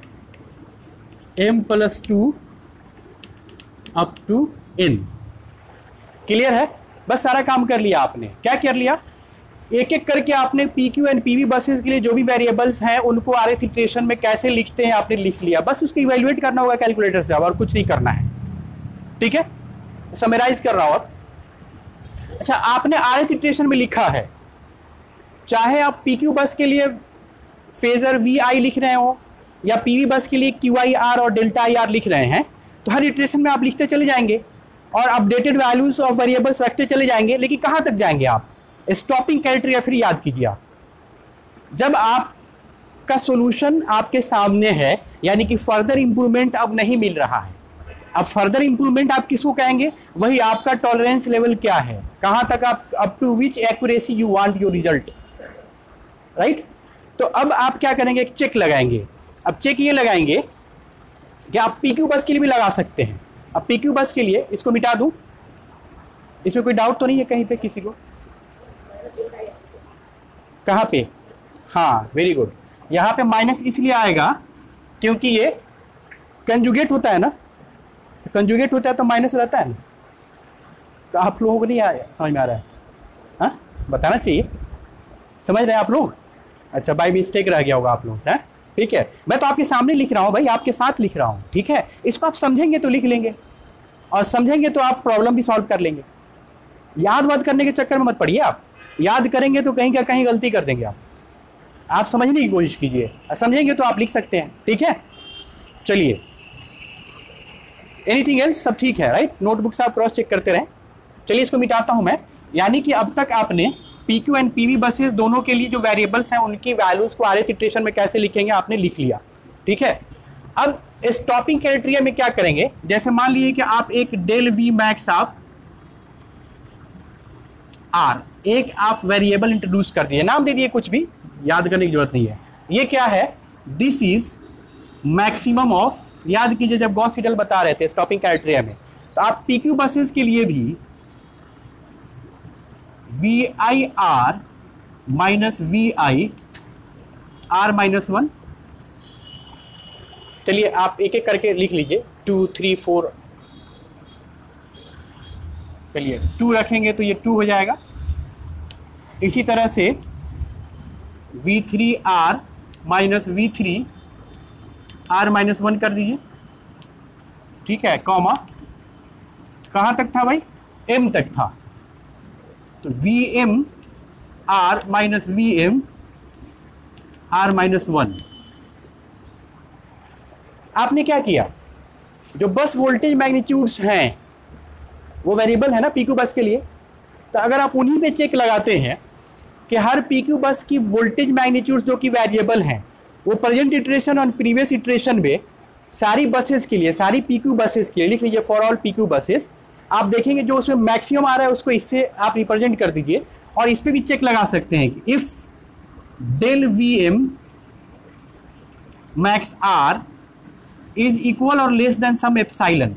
M plus two up to N. Clear है, बस सारा काम कर लिया आपने। क्या कर लिया, एक एक करके आपने P Q and PV buses के लिए जो भी वेरिएबल्स हैं उनको आर एथ इटरेशन में कैसे लिखते हैं आपने लिख लिया, बस उसको इवेल्युएट करना होगा कैलकुलेटर से, और कुछ नहीं करना है। ठीक है, समराइज कर रहा हूं अब। अच्छा, आपने आर एथ इटरेशन में लिखा है, चाहे आप पी क्यू बस के लिए फेजर वी आई लिख रहे हो या पीवी बस के लिए क्यू आई आर और डेल्टा आई आर लिख रहे हैं, तो हर इटरेशन में आप लिखते चले जाएंगे और अपडेटेड वैल्यूज ऑफ वेरिएबल्स रखते चले जाएंगे। लेकिन कहां तक जाएंगे आप, स्टॉपिंग क्राइटेरिया फिर याद कीजिए आप। जब आपका सॉल्यूशन आपके सामने है, यानी कि फर्दर इंप्रूवमेंट अब नहीं मिल रहा है, अब फर्दर इंप्रूवमेंट आप किसको कहेंगे, वही आपका टॉलरेंस लेवल क्या है, कहां तक आप, up to which accuracy you want your result, right. तो अब आप क्या करेंगे, एक चेक लगाएंगे। अब चेक ये लगाएंगे कि आप पीक्यू बस के लिए भी लगा सकते हैं। अब पीक्यू बस के लिए इसको मिटा दूं, इसमें कोई डाउट तो नहीं है कहीं पे किसी को, कहां पे, हाँ वेरी गुड, यहां पे माइनस इसलिए आएगा क्योंकि ये कंजुगेट होता है ना, तो कंजुगेट होता है तो माइनस रहता है ना। तो आप लोगों को नहीं आया, समझ में आ रहा है, हाँ बताना चाहिए, समझ रहे हैं आप लोग। अच्छा, बाय मिस्टेक रह गया होगा आप लोगों से, ठीक है। मैं तो आपके सामने लिख रहा हूँ भाई, आपके साथ लिख रहा हूँ, ठीक है। इसको आप समझेंगे तो लिख लेंगे, और समझेंगे तो आप प्रॉब्लम भी सॉल्व कर लेंगे। याद वाद करने के चक्कर में मत पड़िए आप, याद करेंगे तो कहीं क्या कहीं गलती कर देंगे आप। आप समझने की कोशिश कीजिए, समझेंगे तो आप लिख सकते हैं, ठीक है। चलिए, एनीथिंग एल्स, सब ठीक है, राइट। नोटबुक से आप क्रॉस चेक करते रहें। चलिए इसको मिटाता हूं मैं। यानी कि अब तक आपने P Q and PV buses दोनों के लिए जो वेरिएबल्स हैं उनकी वैल्यूज को आर एथ इटरेशन में कैसे लिखेंगे आपने लिख लिया, ठीक है। अब स्टॉपिंग क्राइटेरिया में क्या करेंगे, जैसे मान लीजिए कि आप एक डेल वी मैक्स आप आर एक आप वेरिएबल इंट्रोड्यूस कर दिए, नाम दे दिए, कुछ भी याद करने की जरूरत नहीं है। ये क्या है, दिस इज मैक्सिमम ऑफ, याद कीजिए जब गॉस सीडल बता रहे थे स्टॉपिंग क्राइटेरिया में, तो आप पीक्यू बसेस के लिए भी V I R minus V I R minus one. चलिए आप एक एक करके लिख लीजिए, टू थ्री फोर, चलिए टू रखेंगे तो ये टू हो जाएगा। इसी तरह से V three R minus V three R minus one कर दीजिए, ठीक है, कॉमा कहाँ तक था भाई, एम तक था, तो V M R minus V M R minus one. आपने क्या किया, जो बस वोल्टेज मैग्नीट्यूड्स हैं वो वेरिएबल है ना पीक्यू बस के लिए, तो अगर आप उन्हीं पे चेक लगाते हैं कि हर पीक्यू बस की वोल्टेज मैग्नीट्यूड्स जो कि वेरिएबल हैं वो प्रेजेंट इटरेशन और प्रीवियस इटरेशन में सारी बसेस के लिए, सारी पीक्यू बसेस के लिए लिख लीजिए, फॉर ऑल पीक्यू बसेस, आप देखेंगे जो उसमें मैक्सिमम आ रहा है उसको इससे आप रिप्रेजेंट कर दीजिए। और इस पे भी चेक लगा सकते हैं कि if del V M max R is equal और लेस देन सम एप्सिलॉन।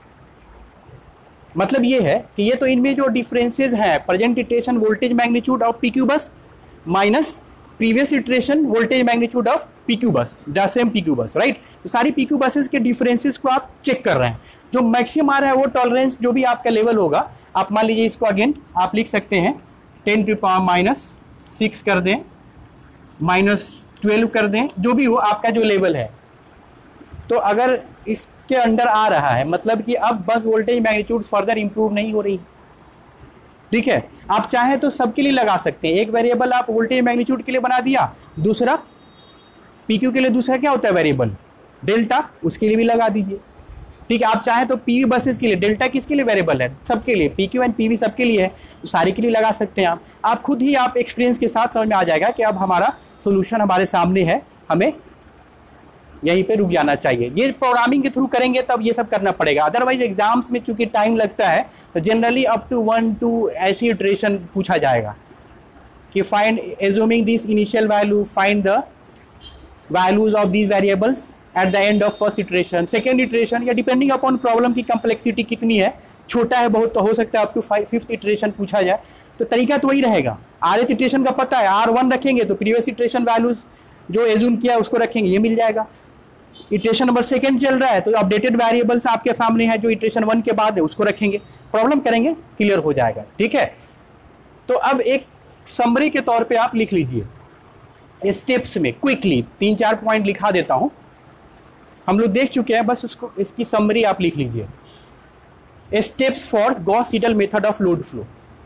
मतलब ये है कि ये तो इनमें जो डिफरेंसेस हैं, present iteration voltage magnitude of PQ bus minus previous iteration voltage magnitude of PQ bus, same PQ bus, right. तो सारी पीक्यू बसेस के डिफरेंसेस को आप चेक कर रहे हैं। जो मैक्सिमम आ रहा है वो टॉलरेंस जो भी आपका लेवल होगा, आप मान लीजिए इसको अगेन आप लिख सकते हैं ten to power minus six कर दें, माइनस ट्वेल्व कर दें, जो भी हो आपका जो लेवल है। तो अगर इसके अंडर आ रहा है मतलब कि अब बस वोल्टेज मैग्नीट्यूड फर्दर इंप्रूव नहीं हो रही, ठीक है। आप चाहें तो सबके लिए लगा सकते हैं, एक वेरिएबल आप वोल्टेज मैग्नीट्यूड के लिए बना दिया, दूसरा पीक्यू के लिए दूसरा क्या होता है वेरिएबल डेल्टा, उसके लिए भी लगा दीजिए, ठीक है। आप चाहें तो पीवी बसेस के लिए डेल्टा किसके लिए वेरिएबल है, सबके लिए, पीक्यू एंड पीवी सबके लिए है, तो सारे के लिए लगा सकते हैं आप आप खुद ही आप एक्सपीरियंस के साथ समझ में आ जाएगा कि अब हमारा सोल्यूशन हमारे सामने है, हमें यहीं पे रुक जाना चाहिए। ये प्रोग्रामिंग के थ्रू करेंगे तब ये सब करना पड़ेगा, अदरवाइज एग्जाम्स में चूंकि टाइम लगता है तो generally up to one two ऐसी इटरेशन पूछा जाएगा कि find assuming this initial value, find the values of these variables at the end of first iteration, second iteration, या डिपेंडिंग अपॉन प्रॉब्लम की कम्प्लेक्सिटी कितनी है, छोटा है बहुत तो हो सकता है अप टू फिफ्थ इटरेशन पूछा जाए, तो तरीका तो वही रहेगा। आर एथ इटरेशन का पता है, आर वन रखेंगे तो प्रीवियस इटरेशन वैल्यूज जो एज्यूम किया है उसको रखेंगे, ये मिल जाएगा। इटरेशन नंबर सेकंड चल रहा है तो अपडेटेड वेरिएबल्स आपके सामने है जो इटरेशन वन के बाद है उसको रखेंगे, प्रॉब्लम करेंगे, क्लियर हो जाएगा, ठीक है। तो अब एक समरी के तौर पे आप लिख लीजिए स्टेप्स में, क्विकली तीन चार पॉइंट लिखा देता हूं, हम लोग देख चुके हैं, बस उसको इसकी समरी आप लिख लीजिए। Steps for Gauss Seidel method of load flow,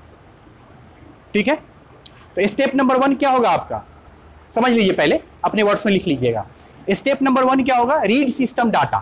ठीक है। तो स्टेप नंबर वन क्या होगा आपका, समझ लीजिए, पहले अपने वर्ड्स में लिख लीजिएगा। स्टेप नंबर वन क्या होगा, रीड सिस्टम डाटा,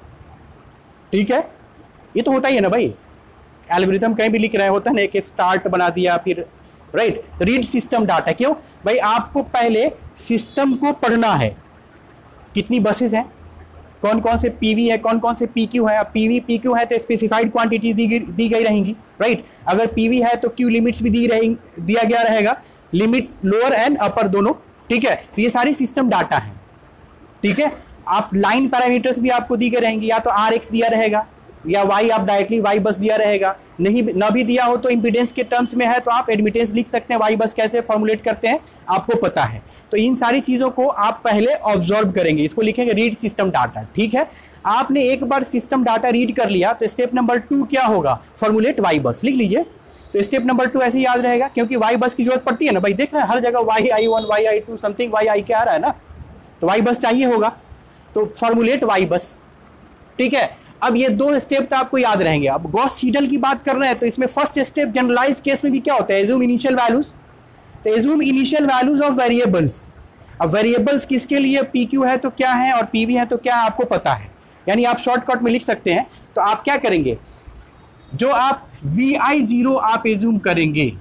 ठीक है। ये तो होता ही है ना भाई, एल्गोरिथम कहीं भी लिख रहे होता है ना, एक स्टार्ट बना दिया फिर, राइट। रीड सिस्टम डाटा, क्यों भाई, आपको पहले सिस्टम को पढ़ना है, कितनी बसेस हैं, कौन कौन से पीवी है, कौन कौन से पीक्यू है। पीवी पीक्यू है तो स्पेसिफाइड क्वांटिटीज दी, दी गई रहेंगी, राइट। अगर पीवी है तो क्यू लिमिट्स भी दी रहेंगी, दिया गया रहेगा, लिमिट लोअर एंड अपर दोनों, ठीक है। तो ये सारी सिस्टम डाटा है, ठीक है। आप लाइन पैरामीटर्स भी आपको दी गई रहेंगी, या तो आर एक्स दिया रहेगा या वाई, आप डायरेक्टली वाई बस दिया रहेगा, नहीं ना भी दिया हो तो इम्पीडेंस के टर्म्स में है तो आप एडमिटेंस लिख सकते हैं, वाई बस कैसे फॉर्मुलेट करते हैं आपको पता है। तो इन सारी चीज़ों को आप पहले ऑब्जर्व करेंगे, इसको लिखेंगे रीड सिस्टम डाटा, ठीक है। आपने एक बार सिस्टम डाटा रीड कर लिया तो स्टेप नंबर टू क्या होगा, फॉर्मुलेट वाई बस, लिख लीजिए। तो स्टेप नंबर टू ऐसे याद रहेगा, क्योंकि वाई बस की जरूरत पड़ती है ना भाई, देख रहे हैं हर जगह Y I one Y I two something Y I K आ रहा है ना, तो वाई बस चाहिए होगा, तो फॉर्मुलेट वाई बस, ठीक है। अब ये दो स्टेप तो आपको याद रहेंगे। अब गॉस सीडल की बात कर रहे हैं तो इसमें फर्स्ट स्टेप जनरलाइज्ड केस में भी क्या होता है, एज्यूम इनिशियल वैल्यूज, तो assume initial values of variables. अब वेरिएबल्स किसके लिए, पीक्यू है तो क्या है और पीवी है तो क्या है आपको पता है, यानी आप शॉर्टकट में लिख सकते हैं। तो आप क्या करेंगे, जो आप वी आई जीरो आप एज्यूम करेंगे,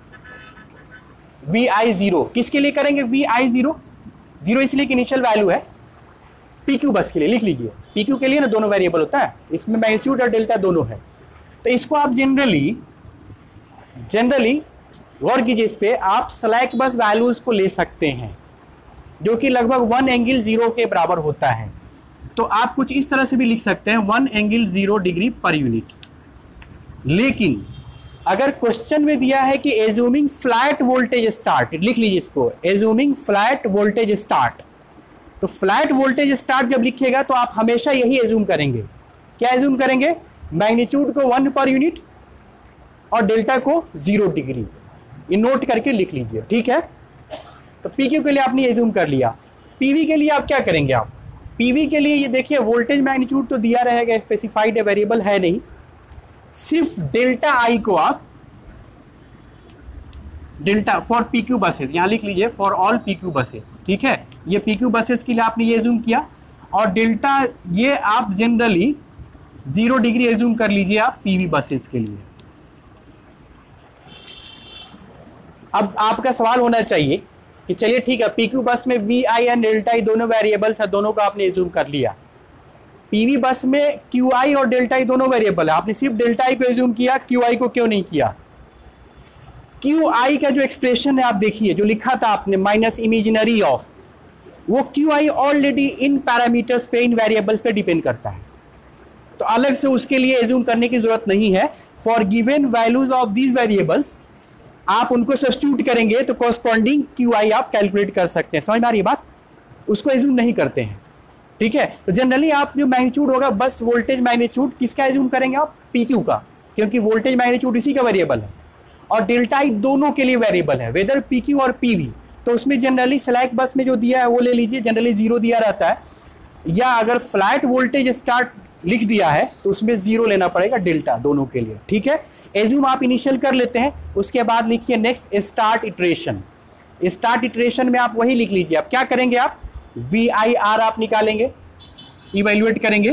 वी आई जीरो किसके लिए करेंगे, वी आई जीरो, जीरो इसलिए कि इनिशियल वैल्यू है, पीक्यू बस के लिए लिख लीजिए, पीक्यू के लिए ना दोनों वेरिएबल होता है, इसमें मैग्नीट्यूड और डेल्टा दोनों है। तो इसको आप जनरली जनरली गौर कीजिए, इस पे आप स्लैक बस वैल्यूज को ले सकते हैं जो कि लगभग वन एंगल जीरो के बराबर होता है। तो आप कुछ इस तरह से भी लिख सकते हैं, one angle zero degree per unit. लेकिन अगर क्वेश्चन में दिया है कि एज्यूमिंग फ्लैट वोल्टेज स्टार्ट, लिख लीजिए इसको, एज्यूमिंग फ्लैट वोल्टेज स्टार्ट, तो फ्लैट वोल्टेज स्टार्ट जब लिखिएगा तो आप हमेशा यही एज्यूम करेंगे, क्या एज्यूम करेंगे, मैग्नीट्यूड को वन पर यूनिट और डेल्टा को जीरो डिग्री, ये नोट करके लिख लीजिए, ठीक है। तो पीक्यू के लिए आपने एज्यूम कर लिया। पीवी के लिए आप क्या करेंगे, आप पीवी के लिए ये देखिए वोल्टेज मैग्नीट्यूड तो दिया रहेगा, स्पेसिफाइड वेरिएबल है नहीं, सिर्फ डेल्टा आई को आप डेल्टा फॉर पीक्यू बसेस, यहां लिख लीजिए फॉर ऑल पीक्यू बसेस, ठीक है। ये पीक्यू बसेस के लिए आपने ये एज्यूम किया, और डेल्टा ये आप जनरली जीरो डिग्री एज्यूम कर लीजिए आप पीवी बसेस के लिए। अब आपका सवाल होना चाहिए कि चलिए ठीक है, पीक्यू बस में V I and delta I दोनों वेरिएबल्स है, दोनों को आपने एज्यूम कर लिया। पीवी बस में क्यू आई और डेल्टा आई दोनों वेरिएबल है, आपने सिर्फ डेल्टा आई को एज्यूम किया, क्यू आई को क्यों नहीं किया। क्यू आई का जो एक्सप्रेशन है आप देखिए, जो लिखा था आपने माइनस इमेजिनरी ऑफ, वो क्यू आई ऑलरेडी इन पैरामीटर्स पे, इन वेरिएबल्स पे डिपेंड करता है, तो अलग से उसके लिए एज्यूम करने की जरूरत नहीं है। For given values of these variables आप उनको सब्स्टिट्यूट करेंगे तो कॉरस्पॉन्डिंग क्यू आई आप कैलकुलेट कर सकते हैं, समझ में आ रही है बात, उसको एज्यूम नहीं करते हैं, ठीक है। तो जनरली आप जो मैग्नीट्यूड होगा, बस वोल्टेज मैग्नीट्यूड किसका एज्यूम करेंगे आप, पीक्यू का, क्योंकि वोल्टेज मैग्नीट्यूड इसी का वेरिएबल है, और डेल्टा आई दोनों के लिए वेरिएबल है, वेदर पीक्यू और पीवी। तो उसमें जनरली स्लैक बस में जो दिया है वो ले लीजिए, जनरली जीरो दिया रहता है, या अगर फ्लैट वोल्टेज स्टार्ट लिख दिया है तो उसमें जीरो लेना पड़ेगा डेल्टा दोनों के लिए, ठीक है। एज्यूम आप इनिशियल कर लेते हैं, उसके बाद लिखिए next start iteration. Start iteration में आप वही लिख लीजिए। अब क्या करेंगे आप, वी आई आर आप निकालेंगे, इवेल्युएट करेंगे।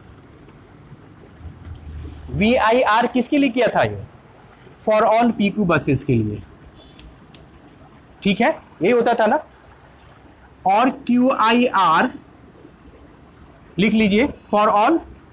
वी आई आर किसके लिए किया था ये, for all P Q buses के लिए, ठीक है, यही होता था ना। और क्यू आई आर लिख लीजिए फॉर ऑल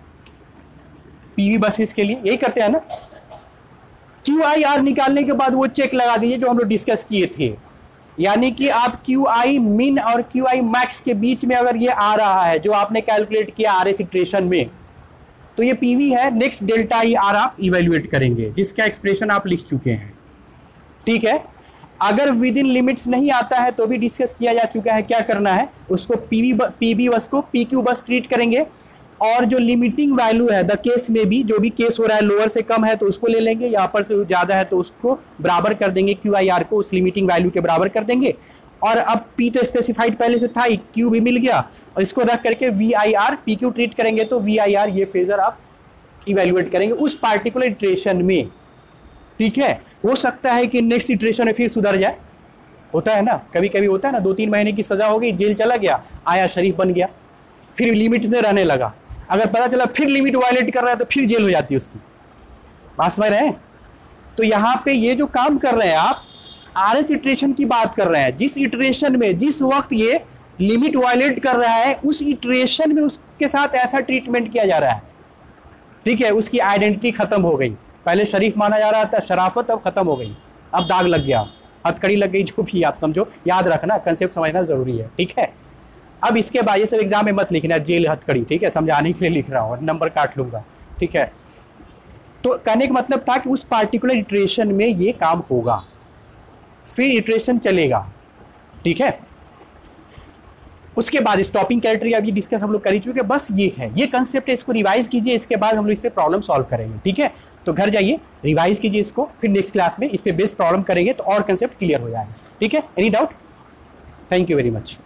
पीवी बसेस के लिए, यही करते हैं ना। क्यू आई आर निकालने के बाद वो चेक लगा दीजिए जो हम लोग डिस्कस किए थे, यानी कि आप क्यू आई मिन और क्यू आई मैक्स के बीच में अगर ये आ रहा है जो आपने कैलकुलेट किया आर एस इटरेशन में, तो ये पीवी है। नेक्स्ट डेल्टा ई आर आप इवेल्युएट करेंगे, जिसका एक्सप्रेशन आप लिख चुके हैं, ठीक है। अगर विद इन लिमिट्स नहीं आता है तो भी डिस्कस किया जा चुका है, क्या करना है, उसको पीवी पीबी बस को पी क्यू बस ट्रीट करेंगे, और जो लिमिटिंग वैल्यू है द केस में भी, जो भी केस हो रहा है लोअर से कम है तो उसको ले लेंगे, या अपर से ज़्यादा है तो उसको बराबर कर देंगे, क्यू आई आर को उस लिमिटिंग वैल्यू के बराबर कर देंगे। और अब पी तो स्पेसिफाइड पहले से था, क्यू भी मिल गया, और इसको रख करके वी आई आर पी क्यू ट्रीट करेंगे, तो वी आई आर ये फेजर आप इवेल्युएट करेंगे उस पार्टिकुलर इटरेशन में, ठीक है। हो सकता है कि नेक्स्ट इटरेशन में फिर सुधर जाए, होता है ना, कभी कभी होता है ना, दो तीन महीने की सजा हो गई, जेल चला गया, आया शरीफ बन गया, फिर लिमिट में रहने लगा, अगर पता चला फिर लिमिट वायलेट कर रहा है तो फिर जेल हो जाती है उसकी, बात समझ रहे हैं। तो यहाँ पे ये जो काम कर रहे हैं आप, आर एस इटरेशन की बात कर रहे हैं, जिस इटरेशन में जिस वक्त ये लिमिट वायलेट कर रहा है उस इटरेशन में उसके साथ ऐसा ट्रीटमेंट किया जा रहा है, ठीक है। उसकी आइडेंटिटी खत्म हो गई, पहले शरीफ माना जा रहा था, शराफत अब खत्म हो गई, अब दाग लग गया, हथकड़ी लग गई, जो भी आप समझो, याद रखना, कंसेप्ट समझना जरूरी है, ठीक है। अब इसके बाद ये सब एग्जाम में मत लिखना जेल हथकड़ी, ठीक है, समझाने के लिए लिख रहा हूँ, नंबर काट लूंगा, ठीक है। तो कहने का मतलब था कि उस पार्टिकुलर इटरेशन में ये काम होगा, फिर इटरेशन चलेगा, ठीक है। उसके बाद स्टॉपिंग कैरेक्टर अभी डिस्कस हम लोग कर ही चुके, बस ये है, ये कंसेप्ट है, इसको रिवाइज कीजिए, इसके बाद हम लोग इस पर प्रॉब्लम सॉल्व करेंगे, ठीक है। तो घर जाइए रिवाइज कीजिए इसको, फिर नेक्स्ट क्लास में इस पे बेस्ड प्रॉब्लम करेंगे तो और कंसेप्ट क्लियर हो जाएगा, ठीक है। Any doubt? Thank you very much.